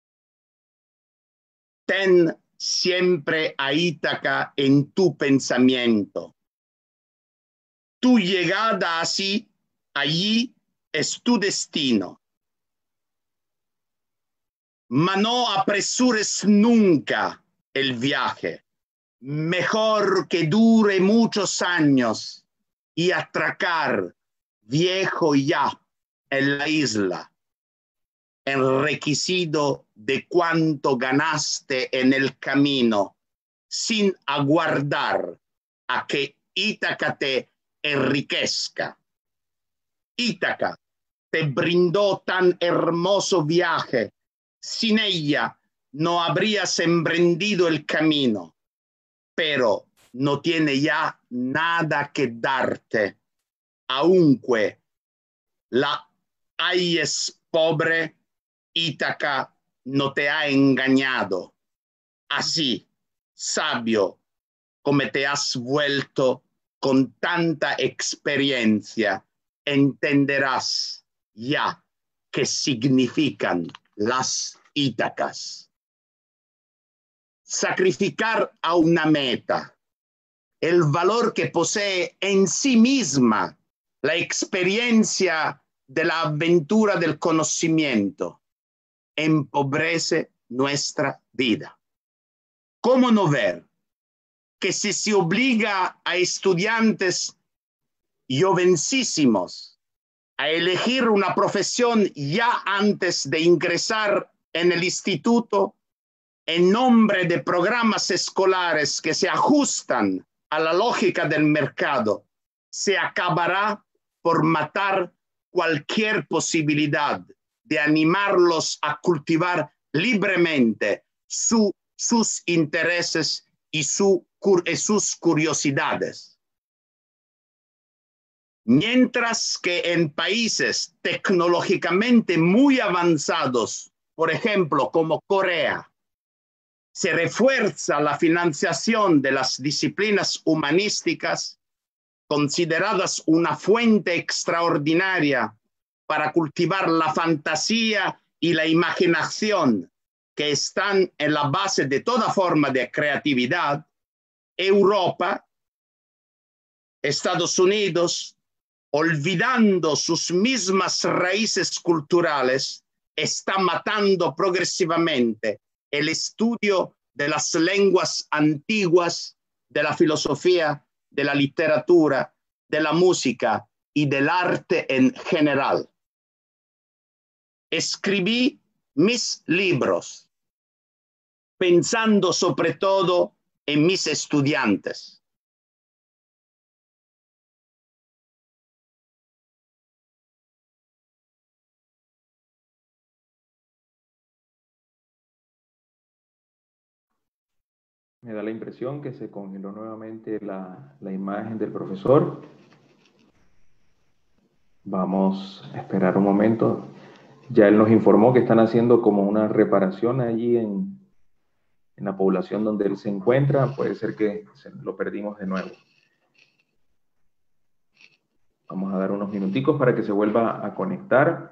ten siempre a Ítaca en tu pensamiento. Tu llegada allí es tu destino. Mas no apresures nunca el viaje. Mejor que dure muchos años y atracar viejo ya en la isla, enriquecido de cuanto ganaste en el camino, sin aguardar a que Ítaca te enriquezca. Ítaca te brindó tan hermoso viaje, sin ella no habrías emprendido el camino, pero no tiene ya nada que darte, aunque la hayas pobre. Ítaca no te ha engañado. Así, sabio, como te has vuelto con tanta experiencia, entenderás ya qué significan las Ítacas. Sacrificar a una meta, el valor que posee en sí misma la experiencia de la aventura del conocimiento, empobrece nuestra vida. ¿Cómo no ver que si se obliga a estudiantes jovencísimos a elegir una profesión ya antes de ingresar en el instituto, en nombre de programas escolares que se ajustan a la lógica del mercado, se acabará por matar cualquier posibilidad de animarlos a cultivar libremente sus intereses y sus curiosidades? Mientras que en países tecnológicamente muy avanzados, por ejemplo, como Corea, se refuerza la financiación de las disciplinas humanísticas, consideradas una fuente extraordinaria para cultivar la fantasía y la imaginación que están en la base de toda forma de creatividad, Europa, Estados Unidos, olvidando sus mismas raíces culturales, está matando progresivamente el estudio de las lenguas antiguas, de la filosofía, de la literatura, de la música y del arte en general. Escribí mis libros pensando sobre todo en mis estudiantes. Me da la impresión que se congeló nuevamente la imagen del profesor. Vamos a esperar un momento. Ya él nos informó que están haciendo como una reparación allí en la población donde él se encuentra. Puede ser que lo perdimos de nuevo. Vamos a dar unos minuticos para que se vuelva a conectar.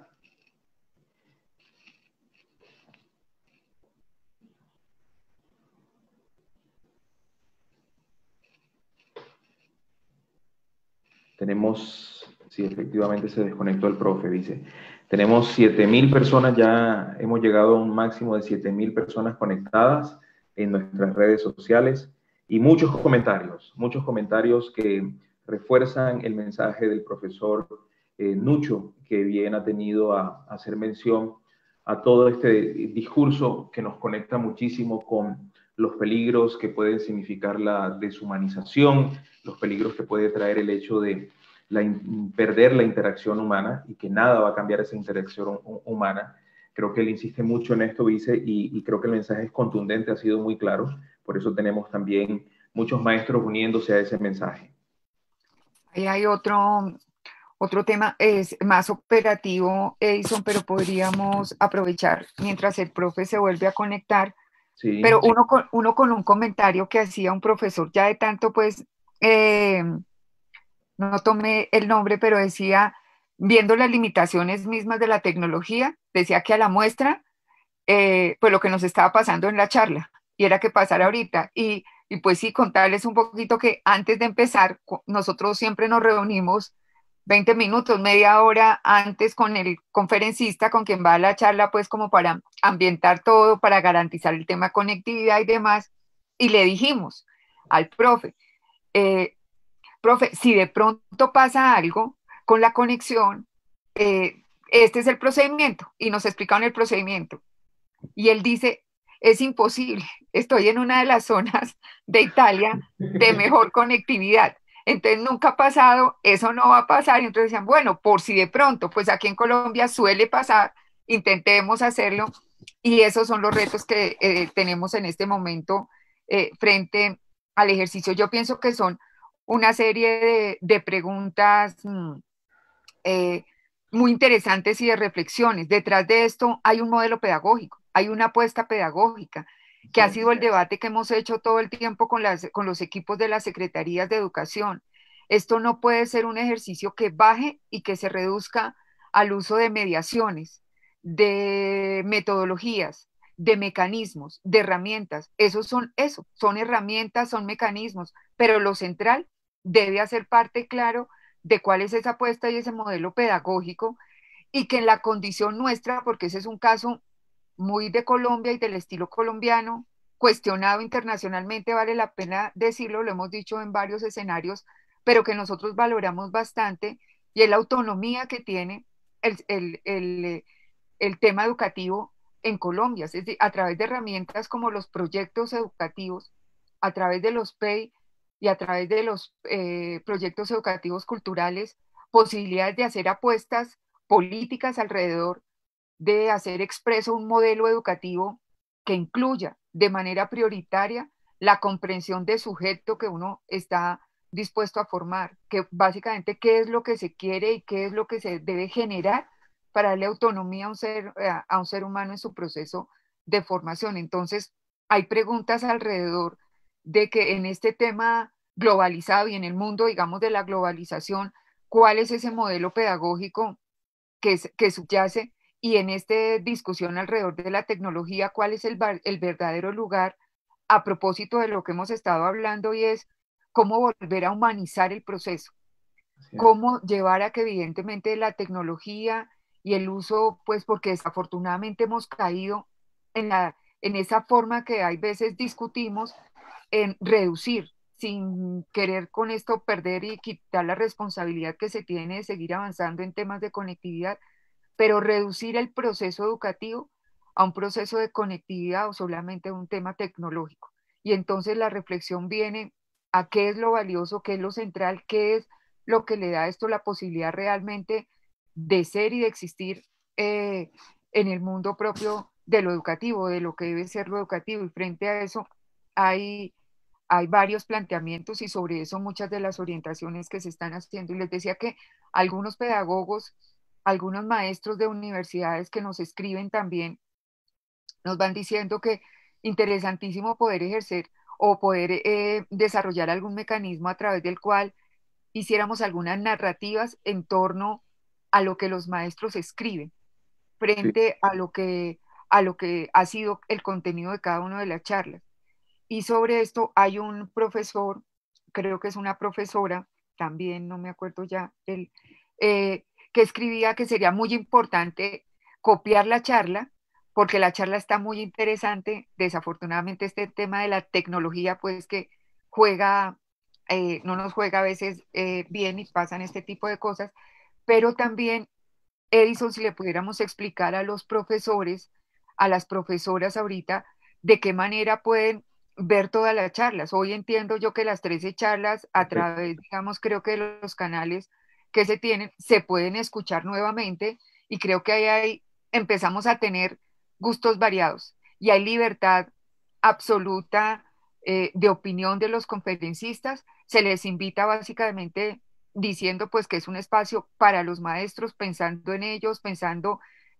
Tenemos, sí, efectivamente se desconectó el profe, dice. Tenemos 7,000 personas, ya hemos llegado a un máximo de 7,000 personas conectadas en nuestras redes sociales y muchos comentarios que refuerzan el mensaje del profesor Nucho, que bien ha tenido a hacer mención a todo este discurso que nos conecta muchísimo con los peligros que pueden significar la deshumanización, los peligros que puede traer el hecho de perder la interacción humana y que nada va a cambiar esa interacción humana. Creo que él insiste mucho en esto, Vice, y creo que el mensaje es contundente, ha sido muy claro. Por eso tenemos también muchos maestros uniéndose a ese mensaje. Ahí hay otro tema, es más operativo, Edison, pero podríamos aprovechar mientras el profe se vuelve a conectar Sí, pero uno con un comentario que hacía un profesor ya de tanto, pues, no tomé el nombre, pero decía, viendo las limitaciones mismas de la tecnología, decía que a la muestra, pues lo que nos estaba pasando en la charla, y era que pasara ahorita. Y pues sí, contarles un poquito que antes de empezar, nosotros siempre nos reunimos 20 minutos, media hora antes con el conferencista con quien va a la charla, pues como para ambientar todo, para garantizar el tema conectividad y demás. Y le dijimos al profe, eh, profe, si de pronto pasa algo con la conexión, este es el procedimiento. Y nos explicaron el procedimiento. Y él dice, es imposible, estoy en una de las zonas de Italia de mejor conectividad. Entonces nunca ha pasado, eso no va a pasar. Y entonces decían, bueno, por si de pronto, pues aquí en Colombia suele pasar, intentemos hacerlo. Y esos son los retos que tenemos en este momento frente al ejercicio. Yo pienso que son una serie de preguntas eh, muy interesantes y de reflexiones. Detrás de esto hay un modelo pedagógico, hay una apuesta pedagógica, que ha sido el debate que hemos hecho todo el tiempo con los equipos de las secretarías de educación. Esto no puede ser un ejercicio que baje y que se reduzca al uso de mediaciones, de metodologías, de mecanismos, de herramientas. Eso, son herramientas, son mecanismos, pero lo central debe hacer parte, claro, de cuál es esa apuesta y ese modelo pedagógico, y que en la condición nuestra, porque ese es un caso muy de Colombia y del estilo colombiano, cuestionado internacionalmente, vale la pena decirlo, lo hemos dicho en varios escenarios, pero que nosotros valoramos bastante, y es la autonomía que tiene el tema educativo en Colombia, es decir, a través de herramientas como los proyectos educativos, a través de los PEI y a través de los proyectos educativos culturales, posibilidades de hacer apuestas políticas alrededor de hacer expreso un modelo educativo que incluya de manera prioritaria la comprensión de sujeto que uno está dispuesto a formar, que básicamente qué es lo que se quiere y qué es lo que se debe generar para darle autonomía a un ser humano en su proceso de formación. Entonces, hay preguntas alrededor de que en este tema globalizado y en el mundo, digamos, de la globalización, ¿cuál es ese modelo pedagógico que subyace? Y en esta discusión alrededor de la tecnología, ¿cuál es el verdadero lugar a propósito de lo que hemos estado hablando? Y es cómo volver a humanizar el proceso, cómo llevar a que evidentemente la tecnología y el uso, pues porque desafortunadamente hemos caído en esa forma que hay veces discutimos, en reducir, sin querer con esto perder y quitar la responsabilidad que se tiene de seguir avanzando en temas de conectividad, pero reducir el proceso educativo a un proceso de conectividad o solamente un tema tecnológico. Y entonces la reflexión viene a qué es lo valioso, qué es lo central, qué es lo que le da a esto la posibilidad realmente de ser y de existir en el mundo propio de lo educativo, de lo que debe ser lo educativo. Y frente a eso hay varios planteamientos y sobre eso muchas de las orientaciones que se están haciendo. Y les decía que algunos pedagogos, algunos maestros de universidades que nos escriben también, nos van diciendo que interesantísimo poder ejercer o poder desarrollar algún mecanismo a través del cual hiciéramos algunas narrativas en torno a lo que los maestros escriben, frente a lo que ha sido el contenido de cada una de las charlas. Y sobre esto hay un profesor, creo que es una profesora, también no me acuerdo ya, que escribía que sería muy importante copiar la charla, porque la charla está muy interesante. Desafortunadamente este tema de la tecnología, pues que juega, no nos juega a veces bien y pasan este tipo de cosas, pero también, Edison, si le pudiéramos explicar a los profesores, a las profesoras ahorita, de qué manera pueden ver todas las charlas. Hoy entiendo yo que las 13 charlas a través, digamos, creo que de los canales que se tienen, se pueden escuchar nuevamente, y creo que empezamos a tener gustos variados y hay libertad absoluta de opinión de los conferencistas. Se les invita básicamente diciendo pues que es un espacio para los maestros, pensando en ellos, pensando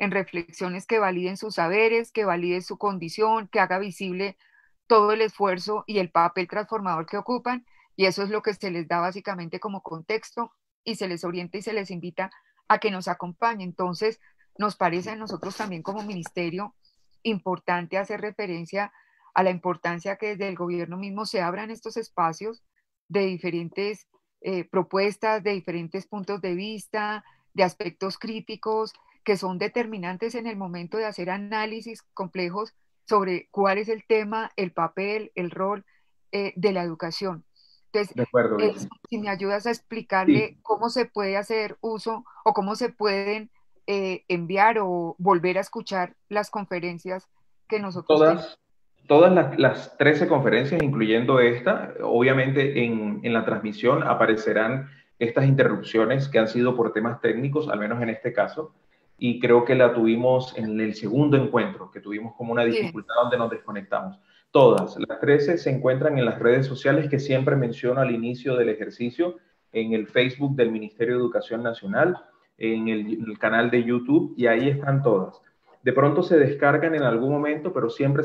en reflexiones que validen sus saberes, que valide su condición, que haga visible todo el esfuerzo y el papel transformador que ocupan, y eso es lo que se les da básicamente como contexto y se les orienta y se les invita a que nos acompañen. Entonces, nos parece a nosotros también como ministerio importante hacer referencia a la importancia que desde el gobierno mismo se abran estos espacios de diferentes propuestas, de diferentes puntos de vista, de aspectos críticos que son determinantes en el momento de hacer análisis complejos sobre cuál es el tema, el papel, el rol de la educación. Entonces, de acuerdo, si me ayudas a explicarle sí, cómo se puede hacer uso o cómo se pueden enviar o volver a escuchar las conferencias que nosotros tenemos. Todas las 13 conferencias, incluyendo esta, obviamente en la transmisión aparecerán estas interrupciones que han sido por temas técnicos, al menos en este caso, y creo que la tuvimos en el segundo encuentro, que tuvimos como una dificultad donde nos desconectamos. Todas, las 13 se encuentran en las redes sociales que siempre menciono al inicio del ejercicio, en el Facebook del Ministerio de Educación Nacional, en el canal de YouTube, y ahí están todas. De pronto se descargan en algún momento, pero siempre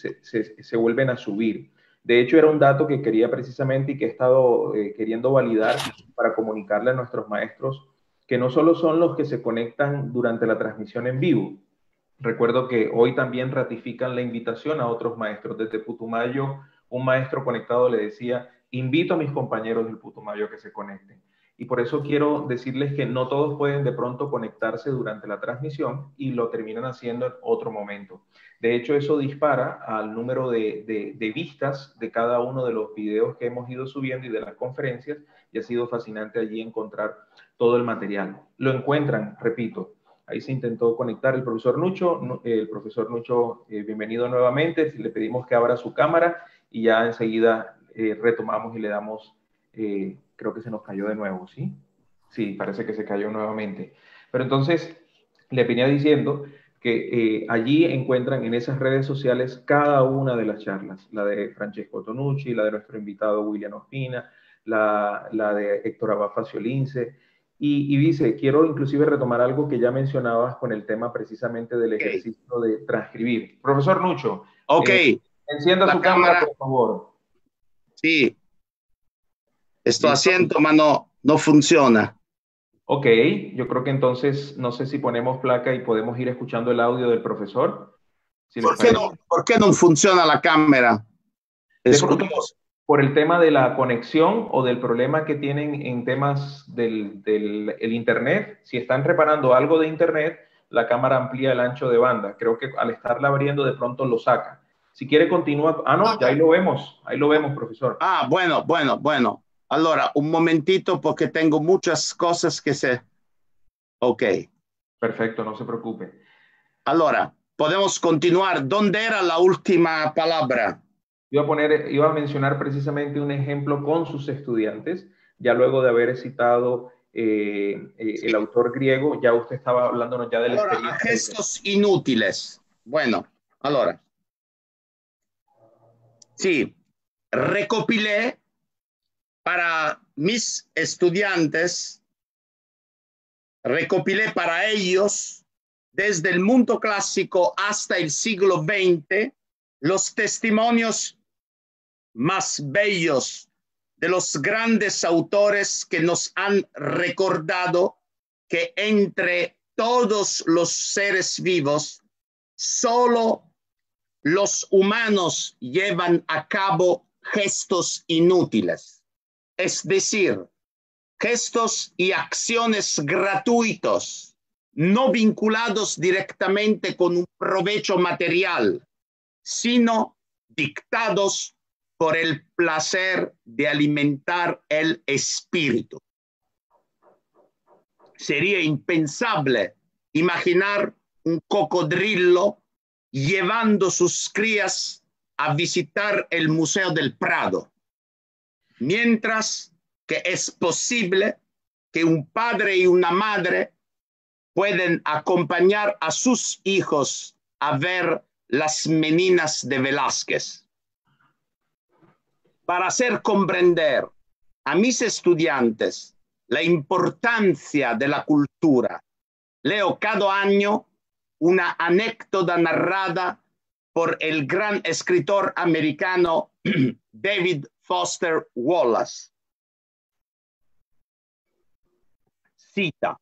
se vuelven a subir. De hecho, era un dato que quería precisamente y que he estado queriendo validar para comunicarle a nuestros maestros, que no solo son los que se conectan durante la transmisión en vivo. Recuerdo que hoy también ratifican la invitación a otros maestros. Desde Putumayo, un maestro conectado le decía, invito a mis compañeros del Putumayo a que se conecten. Y por eso quiero decirles que no todos pueden de pronto conectarse durante la transmisión y lo terminan haciendo en otro momento. De hecho, eso dispara al número de vistas de cada uno de los videos que hemos ido subiendo y de las conferencias, y ha sido fascinante allí encontrar todo el material. Lo encuentran, repito, ahí se intentó conectar el profesor Nucho. Bienvenido nuevamente. Le pedimos que abra su cámara y ya enseguida retomamos y le damos... creo que se nos cayó de nuevo, ¿sí? Sí, parece que se cayó nuevamente. Pero entonces, le venía diciendo que allí encuentran en esas redes sociales cada una de las charlas, la de Francesco Tonucci, la de nuestro invitado William Ospina, la de Héctor Abad Faciolince, y dice, quiero inclusive retomar algo que ya mencionabas con el tema precisamente del ejercicio de transcribir. Profesor Nucho, encienda su cámara, por favor. Sí. Estoy haciendo, pero no funciona. Ok, yo creo que entonces, no sé si ponemos placa y podemos ir escuchando el audio del profesor. Si ¿Por qué no funciona la cámara? Por el tema de la conexión o del problema que tienen en temas del Internet. Si están reparando algo de Internet, la cámara amplía el ancho de banda. Creo que al estarla abriendo, de pronto lo saca. Si quiere, continúa. Ah, no, ya ahí lo vemos, profesor. Ah, bueno. Allora, un momentito porque tengo muchas cosas que se... Ok. Perfecto, no se preocupe. Allora, podemos continuar. ¿Dónde era la última palabra? Iba a mencionar precisamente un ejemplo con sus estudiantes, ya luego de haber citado el autor griego, ya usted estaba hablándonos ya de la experiencia. Gestos inútiles. Bueno, allora. Sí, recopilé para mis estudiantes, recopilé para ellos, desde el mundo clásico hasta el siglo XX, los testimonios más bellos de los grandes autores que nos han recordado que entre todos los seres vivos, solo los humanos llevan a cabo gestos inútiles. Es decir, gestos y acciones gratuitos, no vinculados directamente con un provecho material, sino dictados por el placer de alimentar el espíritu. Sería impensable imaginar un cocodrilo llevando sus crías a visitar el Museo del Prado, mientras que es posible que un padre y una madre pueden acompañar a sus hijos a ver las Meninas de Velázquez. Para hacer comprender a mis estudiantes la importancia de la cultura, leo cada año una anécdota narrada por el gran escritor americano David Foster Wallace. Cita: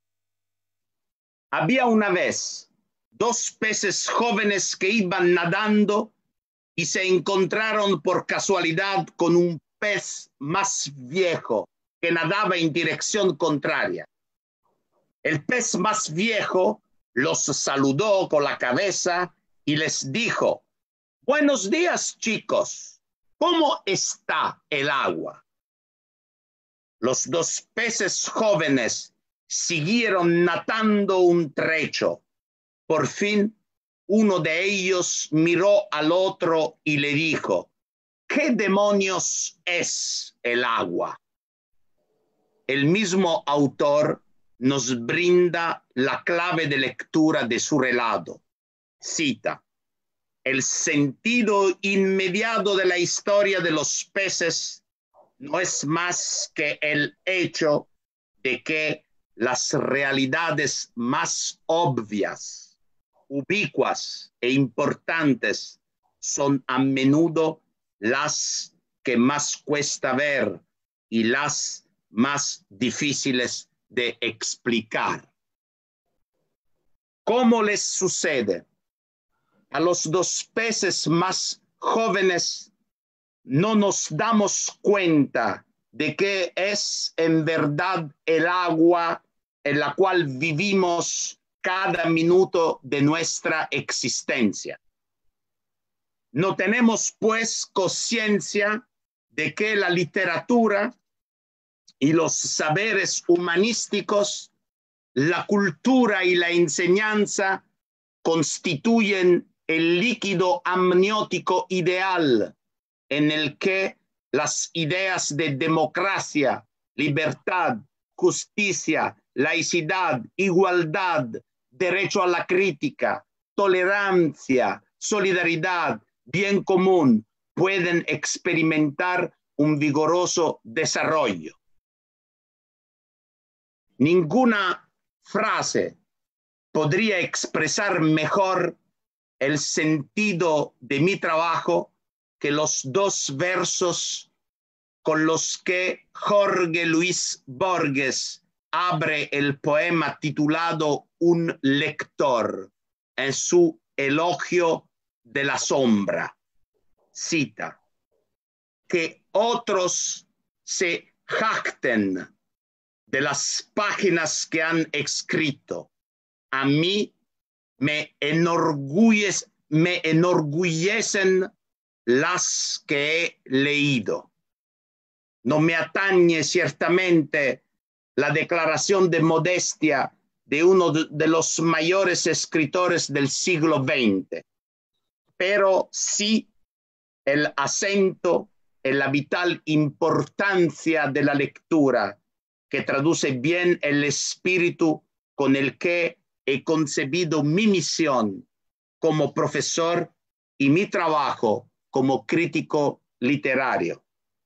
había una vez dos peces jóvenes que iban nadando y se encontraron por casualidad con un pez más viejo que nadaba en dirección contraria. El pez más viejo los saludó con la cabeza y les dijo: buenos días, chicos, ¿cómo está el agua? Los dos peces jóvenes siguieron nadando un trecho. Por fin, uno de ellos miró al otro y le dijo: ¿qué demonios es el agua? El mismo autor nos brinda la clave de lectura de su relato. Cita: el sentido inmediato de la historia de los peces no es más que el hecho de que las realidades más obvias, ubicuas e importantes son a menudo las que más cuesta ver y las más difíciles de explicar. ¿Cómo les sucede? A los dos peces más jóvenes no nos damos cuenta de que es en verdad el agua en la cual vivimos cada minuto de nuestra existencia. No tenemos pues conciencia de que la literatura y los saberes humanísticos, la cultura y la enseñanza constituyen el líquido amniótico ideal en el que las ideas de democracia, libertad, justicia, laicidad, igualdad, derecho a la crítica, tolerancia, solidaridad, bien común pueden experimentar un vigoroso desarrollo. Ninguna frase podría expresar mejor el sentido de mi trabajo que los dos versos con los que Jorge Luis Borges abre el poema titulado Un lector en su elogio de la sombra. Cita: que otros se jacten de las páginas que han escrito. A mí me enorgullecen las que he leído. No me atañe ciertamente la declaración de modestia de uno de los mayores escritores del siglo XX, pero sí el acento en la vital importancia de la lectura, que traduce bien el espíritu con el que he concebido mi misión como profesor y mi trabajo como crítico literario.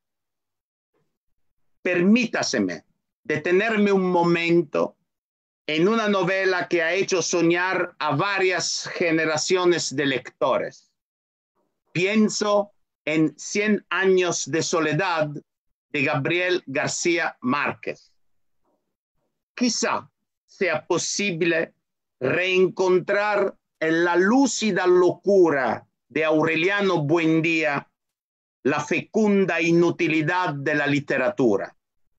Permítaseme detenerme un momento en una novela que ha hecho soñar a varias generaciones de lectores. Pienso en 100 años de soledad de Gabriel García Márquez. Quizá sea posible reencontrar en la lúcida locura de Aureliano Buendía la fecunda inutilidad de la literatura.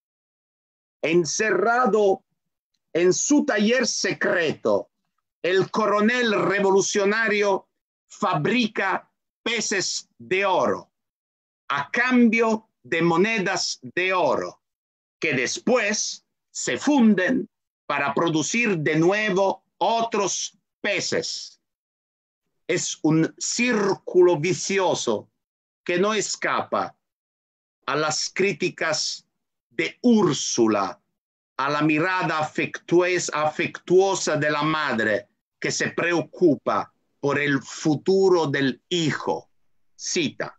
Encerrado en su taller secreto, el coronel revolucionario fabrica peces de oro a cambio de monedas de oro, que después se funden para producir de nuevo otros peces. Es un círculo vicioso que no escapa a las críticas de Úrsula, a la mirada afectuosa de la madre que se preocupa por el futuro del hijo. Cita: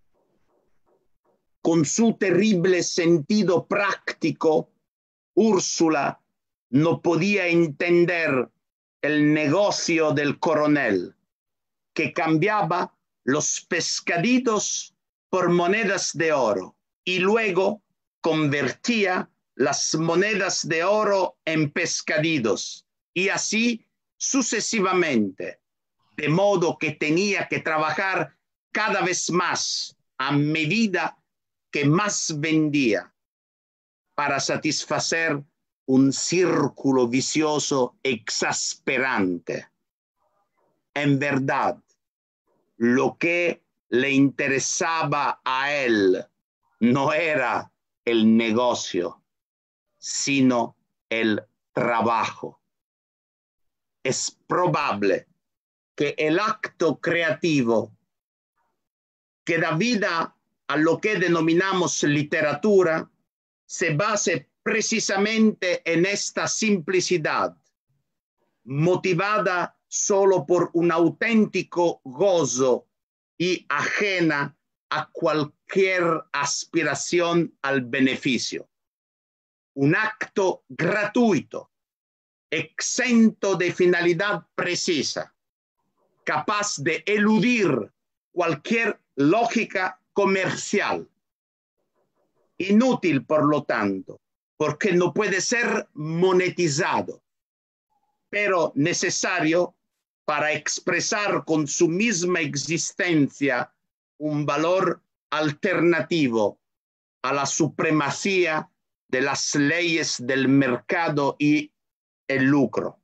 con su terrible sentido práctico, Úrsula no podía entender el negocio del coronel, que cambiaba los pescaditos por monedas de oro y luego convertía las monedas de oro en pescaditos y así sucesivamente, de modo que tenía que trabajar cada vez más a medida que más vendía para satisfacer un círculo vicioso exasperante. En verdad, lo que le interesaba a él no era el negocio, sino el trabajo. Es probable que el acto creativo que da vida a lo que denominamos literatura se base precisamente en esta simplicidad, motivada solo por un auténtico gozo y ajena a cualquier aspiración al beneficio. Un acto gratuito, exento de finalidad precisa, capaz de eludir cualquier lógica comercial. Inútil, por lo tanto, porque no puede ser monetizado, pero necesario para expresar con su misma existencia un valor alternativo a la supremacía de las leyes del mercado y el lucro.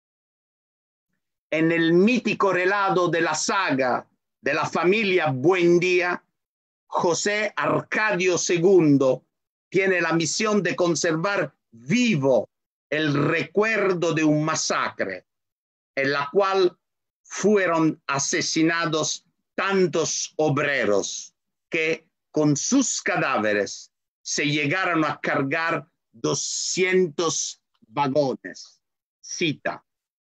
En el mítico relato de la saga de la familia Buendía, José Arcadio II tiene la misión de conservar vivo el recuerdo de un masacre en la cual fueron asesinados tantos obreros que con sus cadáveres se llegaron a cargar 200 vagones. Cita: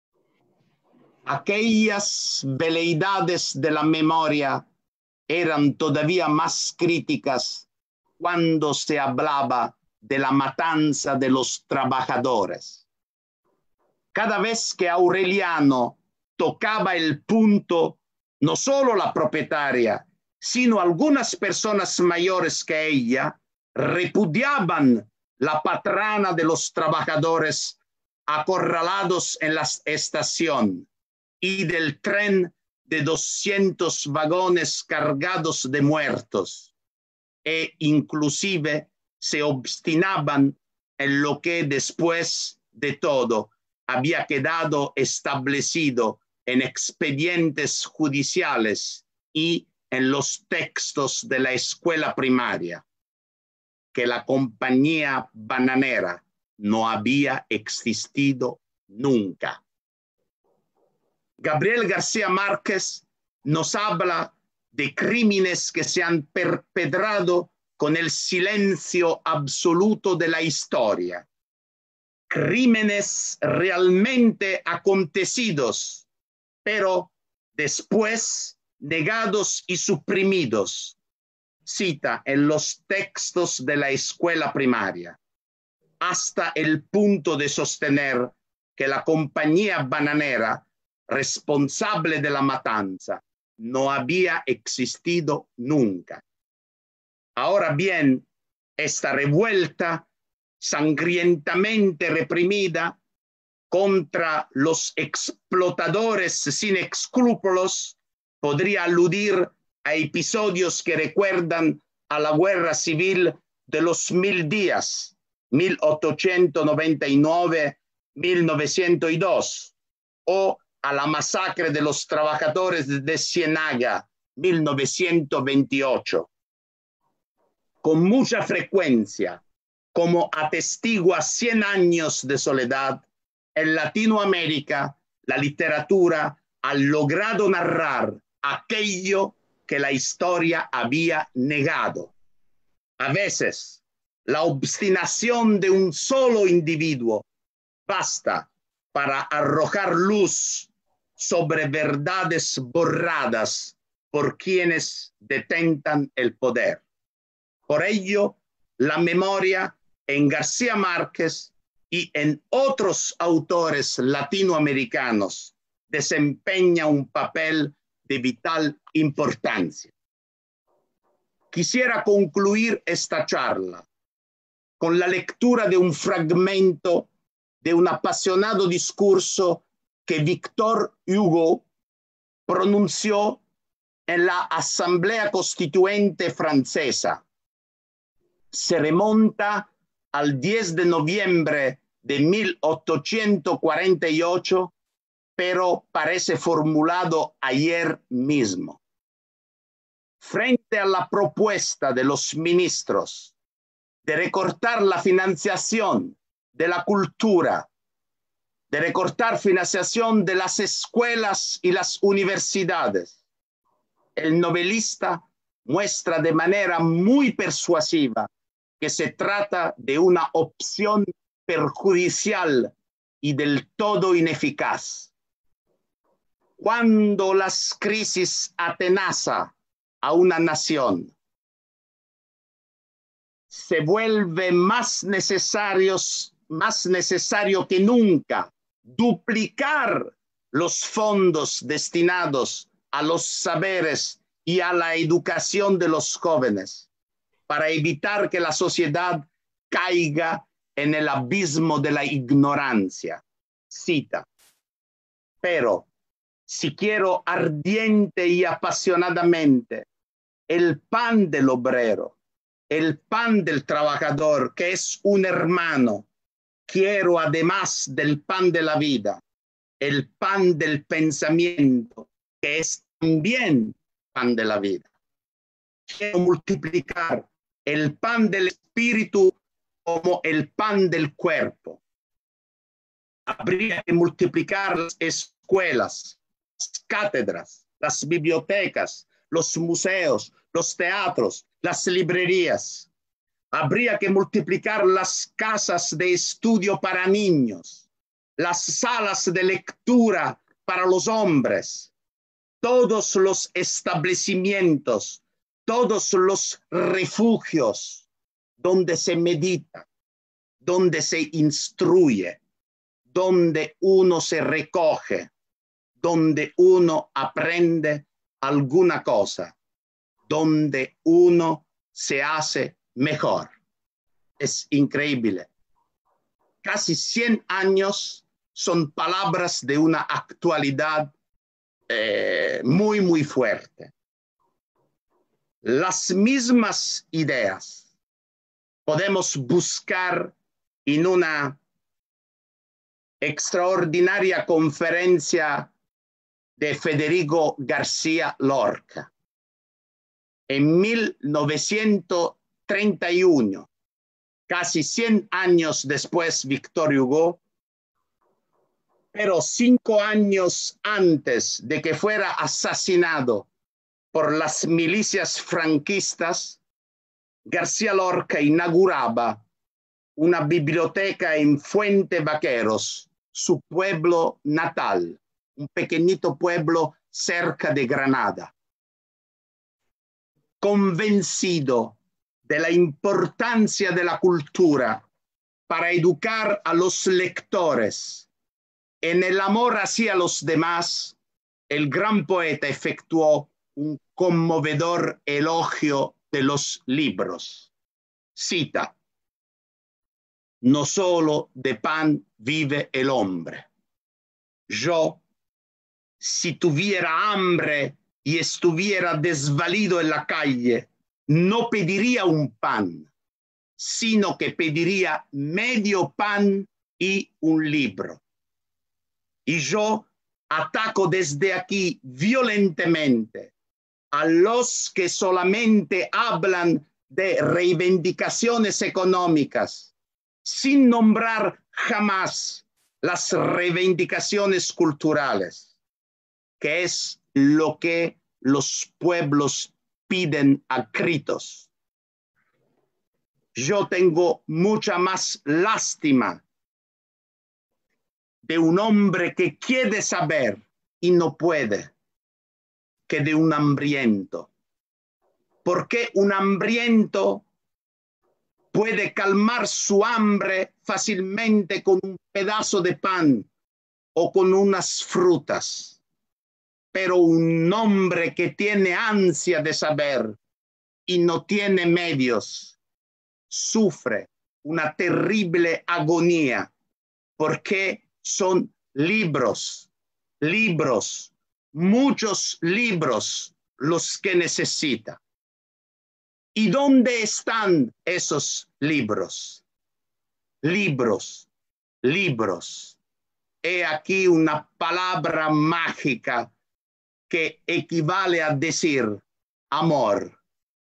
aquellas veleidades de la memoria eran todavía más críticas cuando se hablaba de la matanza de los trabajadores. Cada vez que Aureliano tocaba el punto, no solo la propietaria, sino algunas personas mayores que ella, repudiaban la patrona de los trabajadores acorralados en la estación y del tren de 200 vagones cargados de muertos, e inclusive se obstinaban en lo que después de todo había quedado establecido en expedientes judiciales y en los textos de la escuela primaria, que la compañía bananera no había existido nunca. Gabriel García Márquez nos habla de crímenes que se han perpetrado con el silencio absoluto de la historia. Crímenes realmente acontecidos, pero después negados y suprimidos. Cita en los textos de la escuela primaria, hasta el punto de sostener que la compañía bananera responsable de la matanza no había existido nunca. Ahora bien, esta revuelta sangrientamente reprimida contra los explotadores sin escrúpulos podría aludir a episodios que recuerdan a la guerra civil de los 1000 días, 1899-1902, o a la masacre de los trabajadores de Ciénaga, 1928. Con mucha frecuencia, como atestigua 100 años de soledad, en Latinoamérica la literatura ha logrado narrar aquello que la historia había negado. A veces, la obstinación de un solo individuo basta para arrojar luz sobre verdades borradas por quienes detentan el poder. Por ello, la memoria en García Márquez y en otros autores latinoamericanos desempeña un papel de vital importancia. Quisiera concluir esta charla con la lectura de un fragmento de un apasionado discurso que Victor Hugo pronunció en la Asamblea Constituente francesa. Se remonta al 10 de noviembre de 1848, pero parece formulado ayer mismo. Frente a la propuesta de los ministros de recortar la financiación de la cultura, de recortar financiación de las escuelas y las universidades, el novelista muestra de manera muy persuasiva que se trata de una opción perjudicial y del todo ineficaz. Cuando las crisis atenazan a una nación, se vuelve más necesario que nunca duplicar los fondos destinados a los saberes y a la educación de los jóvenes para evitar que la sociedad caiga en el abismo de la ignorancia. Cita: pero si quiero ardiente y apasionadamente el pan del obrero, el pan del trabajador, que es un hermano, quiero además del pan de la vida, el pan del pensamiento, que es también pan de la vida. Quiero multiplicar el pan del espíritu como el pan del cuerpo. Habría que multiplicar las escuelas, las cátedras, las bibliotecas, los museos, los teatros, las librerías. Habría que multiplicar las casas de estudio para niños, las salas de lectura para los hombres, todos los establecimientos, todos los refugios donde se medita, donde se instruye, donde uno se recoge, donde uno aprende alguna cosa, donde uno se hace mejor. Es increíble. Casi 100 años son palabras de una actualidad muy, muy fuerte. Las mismas ideas podemos buscar en una extraordinaria conferencia de Federico García Lorca en 1931, casi 100 años después Victor Hugo, pero 5 años antes de que fuera asesinado por las milicias franquistas, García Lorca inauguraba una biblioteca en Fuente Vaqueros, su pueblo natal, un pequeñito pueblo cerca de Granada. Convencido de la importancia de la cultura para educar a los lectores en el amor hacia los demás, el gran poeta efectuó un conmovedor elogio de los libros. Cita: no solo de pan vive el hombre. Yo, si tuviera hambre y estuviera desvalido en la calle, no pediría un pan, sino que pediría medio pan y un libro. Y yo ataco desde aquí violentamente a los que solamente hablan de reivindicaciones económicas, sin nombrar jamás las reivindicaciones culturales, que es lo que los pueblos piden a gritos. Yo tengo mucha más lástima de un hombre que quiere saber y no puede, que de un hambriento. Porque un hambriento puede calmar su hambre fácilmente con un pedazo de pan o con unas frutas. Pero un hombre que tiene ansia de saber y no tiene medios, sufre una terrible agonía, porque son libros, muchos libros los que necesita. ¿Y dónde están esos libros? Libros. He aquí una palabra mágica que equivale a decir amor,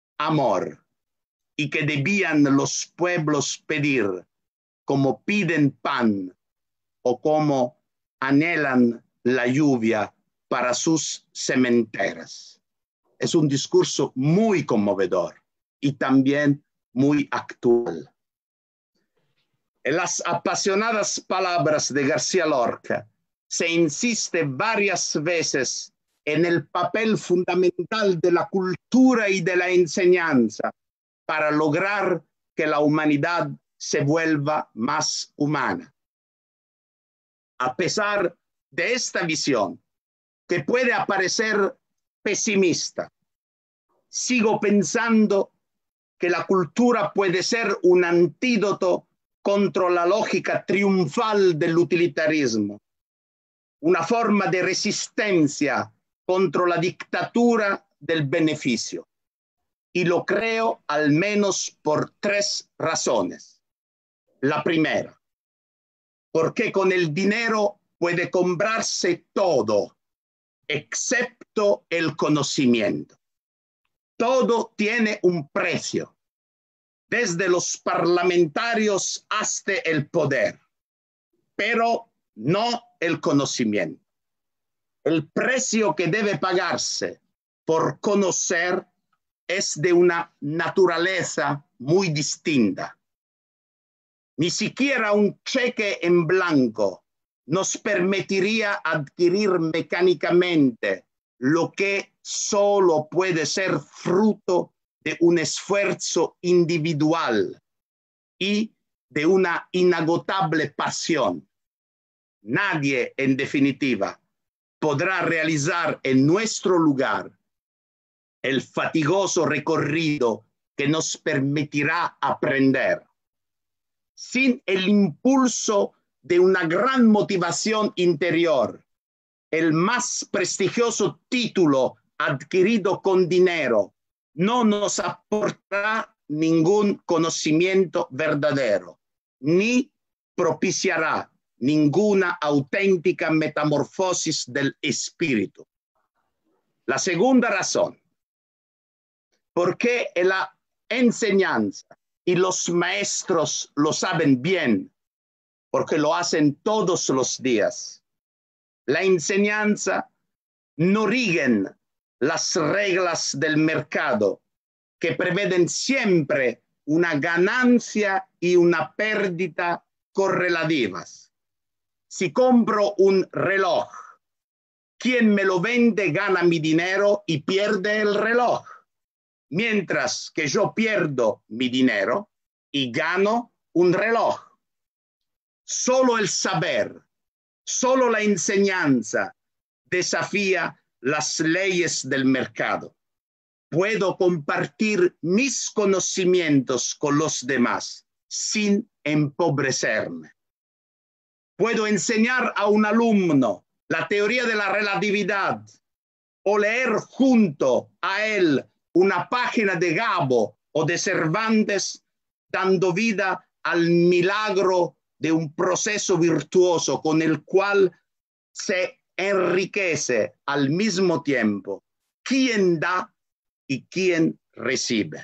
y que debían los pueblos pedir, como piden pan o como anhelan la lluvia para sus cementeras. Es un discurso muy conmovedor y también muy actual. En las apasionadas palabras de García Lorca se insiste varias veces en el papel fundamental de la cultura y de la enseñanza para lograr que la humanidad se vuelva más humana. A pesar de esta visión, que puede parecer pesimista, sigo pensando que la cultura puede ser un antídoto contra la lógica triunfal del utilitarismo, una forma de resistencia contra la dictadura del beneficio. Y lo creo al menos por 3 razones. La primera, porque con el dinero puede comprarse todo, excepto el conocimiento. Todo tiene un precio, desde los parlamentarios hasta el poder, pero no el conocimiento. El precio que debe pagarse por conocer es de una naturaleza muy distinta. Ni siquiera un cheque en blanco nos permitiría adquirir mecánicamente lo que solo puede ser fruto de un esfuerzo individual y de una inagotable pasión. Nadie, en definitiva, podrá realizar en nuestro lugar el fatigoso recorrido que nos permitirá aprender. Sin el impulso de una gran motivación interior, el más prestigioso título adquirido con dinero no nos aportará ningún conocimiento verdadero, ni propiciará ninguna auténtica metamorfosis del espíritu. La segunda razón, porque la enseñanza y los maestros lo saben bien, porque lo hacen todos los días. La enseñanza no rigen las reglas del mercado, que preveden siempre una ganancia y una pérdida correlativas. Si compro un reloj, quien me lo vende gana mi dinero y pierde el reloj, mientras que yo pierdo mi dinero y gano un reloj. Solo el saber, solo la enseñanza desafía las leyes del mercado. Puedo compartir mis conocimientos con los demás sin empobrecerme. Puedo enseñar a un alumno la teoría de la relatividad o leer junto a él una página de Gabo o de Cervantes, dando vida al milagro de un proceso virtuoso con el cual se enriquece al mismo tiempo quien da y quien recibe.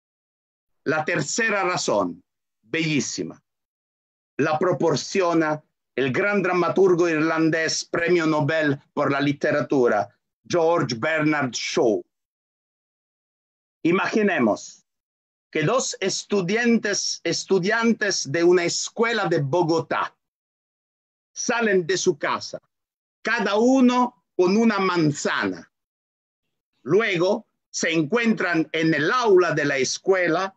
La tercera razón, bellísima, la proporciona el gran dramaturgo irlandés, premio Nobel por la literatura, George Bernard Shaw. Imaginemos que 2 estudiantes de una escuela de Bogotá salen de su casa, cada uno con una manzana. Luego se encuentran en el aula de la escuela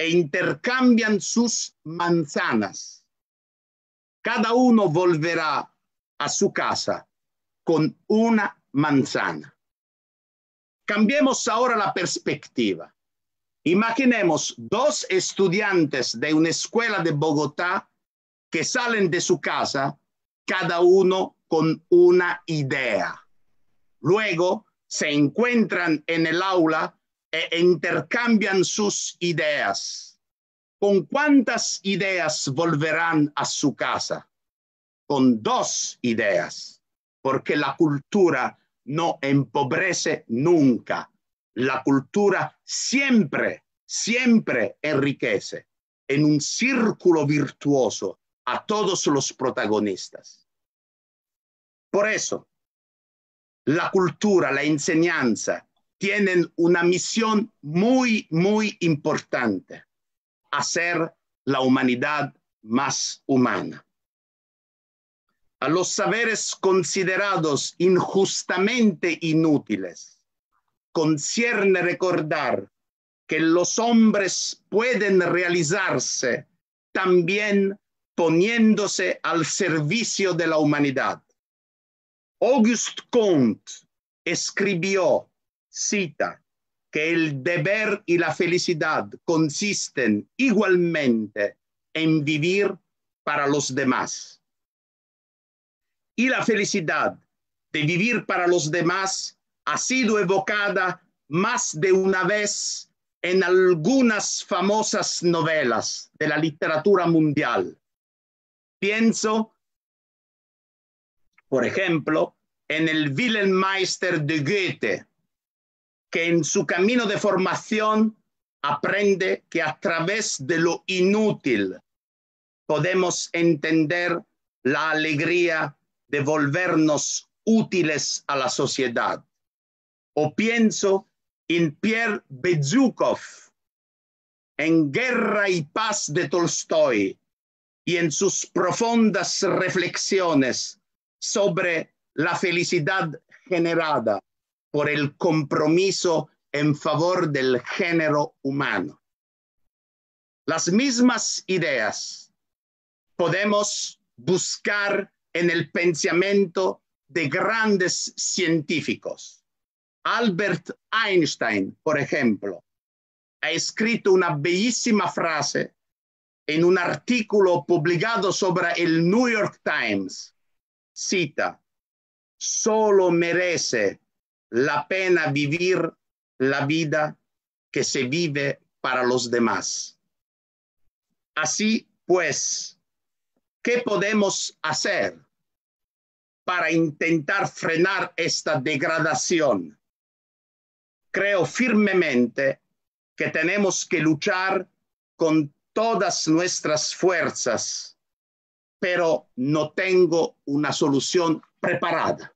e intercambian sus manzanas. Cada uno volverá a su casa con una manzana. Cambiemos ahora la perspectiva. Imaginemos dos estudiantes de una escuela de Bogotá que salen de su casa, cada uno con una idea. Luego se encuentran en el aula e intercambian sus ideas. ¿Con cuántas ideas volverán a su casa? Con 2 ideas, porque la cultura no empobrece nunca. La cultura siempre, siempre enriquece en un círculo virtuoso a todos los protagonistas. Por eso, la cultura, la enseñanza, tienen una misión muy, muy importante: hacer la humanidad más humana. A los saberes considerados injustamente inútiles, concierne recordar que los hombres pueden realizarse también poniéndose al servicio de la humanidad. Auguste Comte escribió, cita, que el deber y la felicidad consisten igualmente en vivir para los demás. Y la felicidad de vivir para los demás ha sido evocada más de una vez en algunas famosas novelas de la literatura mundial. Pienso, por ejemplo, en el Wilhelm Meister de Goethe, que en su camino de formación aprende que a través de lo inútil podemos entender la alegría de volvernos útiles a la sociedad. O pienso en Pierre Bezukhov, en Guerra y Paz de Tolstoy, y en sus profundas reflexiones sobre la felicidad generada por el compromiso en favor del género humano. Las mismas ideas podemos buscar en el pensamiento de grandes científicos. Albert Einstein, por ejemplo, ha escrito una bellísima frase en un artículo publicado sobre el New York Times. Cita: solo merece la pena vivir la vida que se vive para los demás. Así pues, ¿qué podemos hacer para intentar frenar esta degradación? Creo firmemente que tenemos que luchar con todas nuestras fuerzas, pero no tengo una solución preparada.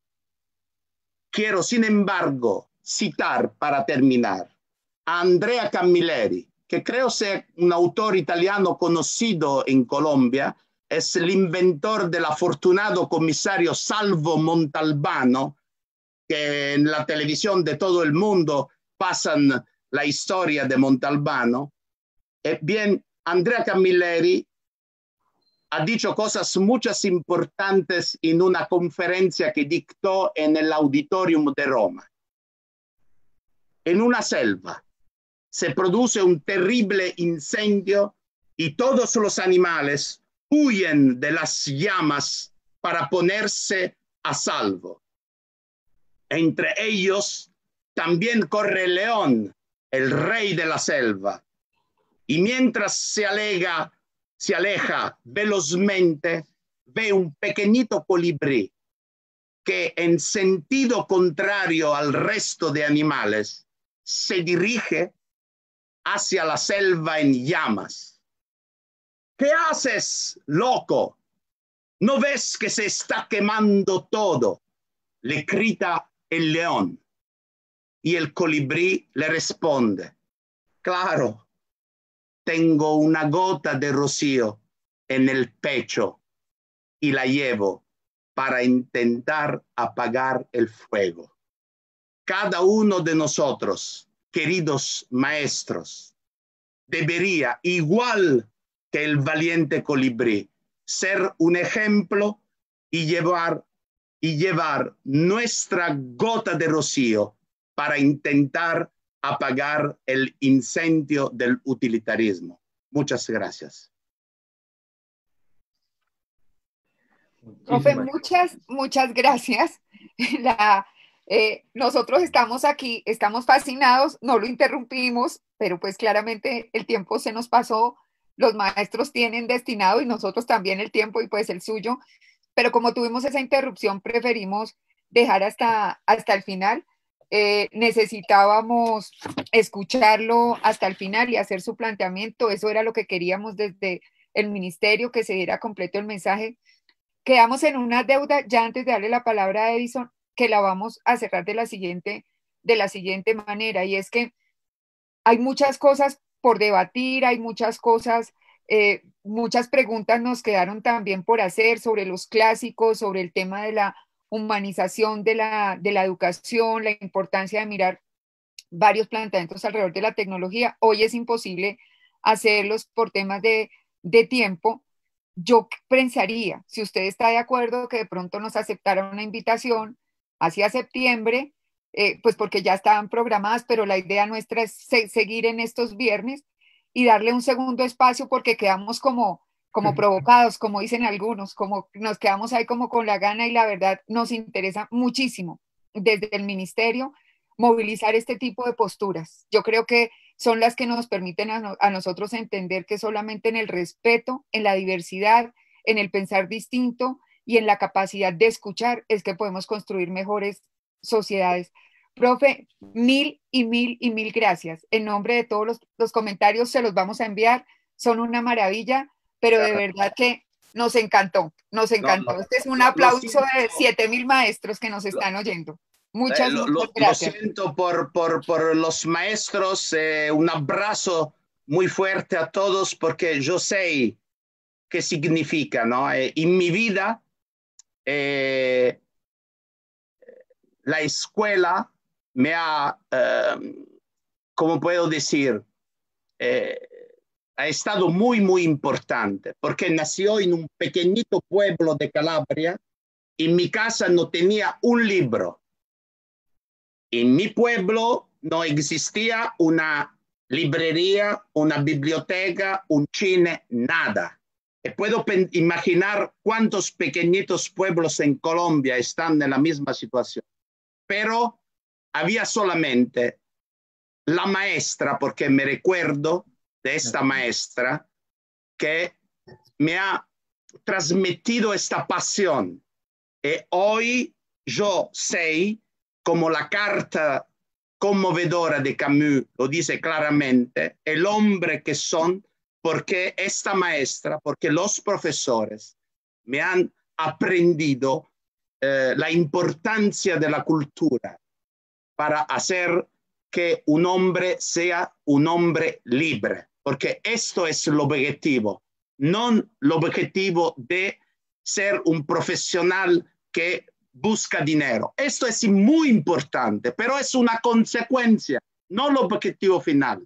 Quiero, sin embargo, citar para terminar a Andrea Camilleri, que creo sea un autor italiano conocido en Colombia. Es el inventor del afortunado comisario Salvo Montalbano, que en la televisión de todo el mundo pasan la historia de Montalbano. Bien, Andrea Camilleri ha dicho cosas muchas importantes en una conferencia que dictó en el Auditorium de Roma. En una selva se produce un terrible incendio y todos los animales huyen de las llamas para ponerse a salvo. Entre ellos también corre el león, el rey de la selva. Y mientras se aleja velozmente, ve un pequeñito colibrí que, en sentido contrario al resto de animales, se dirige hacia la selva en llamas. ¿Qué haces, loco? ¿No ves que se está quemando todo?, le grita el león. Y el colibrí le responde: claro, tengo una gota de rocío en el pecho y la llevo para intentar apagar el fuego. Cada uno de nosotros, queridos maestros, debería, igual que el valiente colibrí, ser un ejemplo y llevar nuestra gota de rocío para intentar apagar el incendio del utilitarismo. Muchas gracias. Profe, muchas gracias. Nosotros estamos aquí, estamos fascinados, no lo interrumpimos, pero pues claramente el tiempo se nos pasó, los maestros tienen destinado y nosotros también el tiempo y pues el suyo, pero como tuvimos esa interrupción, preferimos dejar hasta el final. Necesitábamos escucharlo hasta el final y hacer su planteamiento, eso era lo que queríamos desde el ministerio, que se diera completo el mensaje. Quedamos en una deuda, ya antes de darle la palabra a Edison, que la vamos a cerrar de la siguiente manera, y es que hay muchas cosas por debatir, hay muchas cosas, muchas preguntas nos quedaron también por hacer sobre los clásicos, sobre el tema de la humanización de la educación, la importancia de mirar varios planteamientos alrededor de la tecnología. Hoy es imposible hacerlos por temas de tiempo. Yo pensaría, si usted está de acuerdo, que de pronto nos aceptara una invitación hacia septiembre, pues porque ya estaban programadas, pero la idea nuestra es seguir en estos viernes y darle un segundo espacio porque quedamos como provocados, como dicen algunos, como nos quedamos ahí como con la gana, y la verdad nos interesa muchísimo desde el ministerio movilizar este tipo de posturas. Yo creo que son las que nos permiten a nosotros entender que solamente en el respeto, en la diversidad, en el pensar distinto y en la capacidad de escuchar es que podemos construir mejores sociedades. Profe, mil gracias. En nombre de todos los comentarios se los vamos a enviar, son una maravilla, pero de verdad que nos encantó, nos encantó. Este es un aplauso de 7,000 maestros que nos están oyendo. Muchas gracias. Lo siento por los maestros, un abrazo muy fuerte a todos porque yo sé qué significa, ¿no? En mi vida, la escuela me ha, ¿cómo puedo decir? Ha estado muy importante porque nació en un pequeñito pueblo de Calabria. En mi casa no tenía un libro. En mi pueblo no existía una librería, una biblioteca, un cine, nada. Puedo imaginar cuántos pequeñitos pueblos en Colombia están en la misma situación. Pero había solamente la maestra, porque me recuerdo de esta maestra que me ha transmitido esta pasión. Y hoy yo sé, como la carta conmovedora de Camus lo dice claramente, el hombre que son, porque esta maestra, porque los profesores me han aprendido la importancia de la cultura para hacer que un hombre sea un hombre libre, porque esto es el objetivo, no el objetivo de ser un profesional que busca dinero. Esto es muy importante, pero es una consecuencia, no el objetivo final.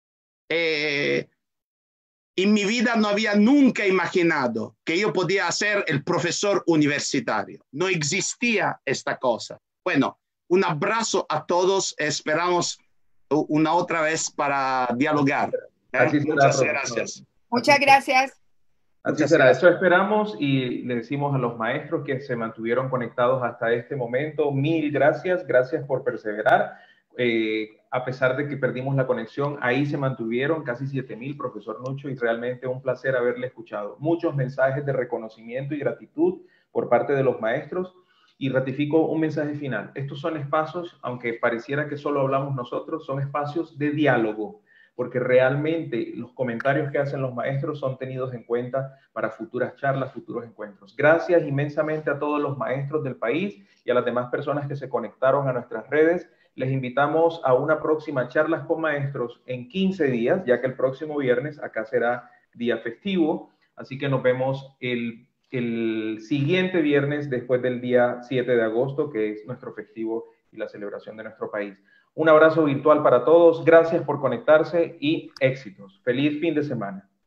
En mi vida no había nunca imaginado que yo podía ser el profesor universitario. No existía esta cosa. Bueno, un abrazo a todos. Esperamos una otra vez para dialogar. Muchas gracias. Muchas gracias. Así será, eso esperamos y le decimos a los maestros que se mantuvieron conectados hasta este momento, mil gracias, gracias por perseverar. A pesar de que perdimos la conexión, ahí se mantuvieron casi 7,000, profesor Nucho, y realmente un placer haberle escuchado. Muchos mensajes de reconocimiento y gratitud por parte de los maestros, y ratifico un mensaje final. Estos son espacios, aunque pareciera que solo hablamos nosotros, son espacios de diálogo, porque realmente los comentarios que hacen los maestros son tenidos en cuenta para futuras charlas, futuros encuentros. Gracias inmensamente a todos los maestros del país y a las demás personas que se conectaron a nuestras redes. Les invitamos a una próxima Charlas con Maestros en 15 días, ya que el próximo viernes acá será día festivo, así que nos vemos el siguiente viernes después del día 7 de agosto, que es nuestro festivo y la celebración de nuestro país. Un abrazo virtual para todos, gracias por conectarse y éxitos. Feliz fin de semana.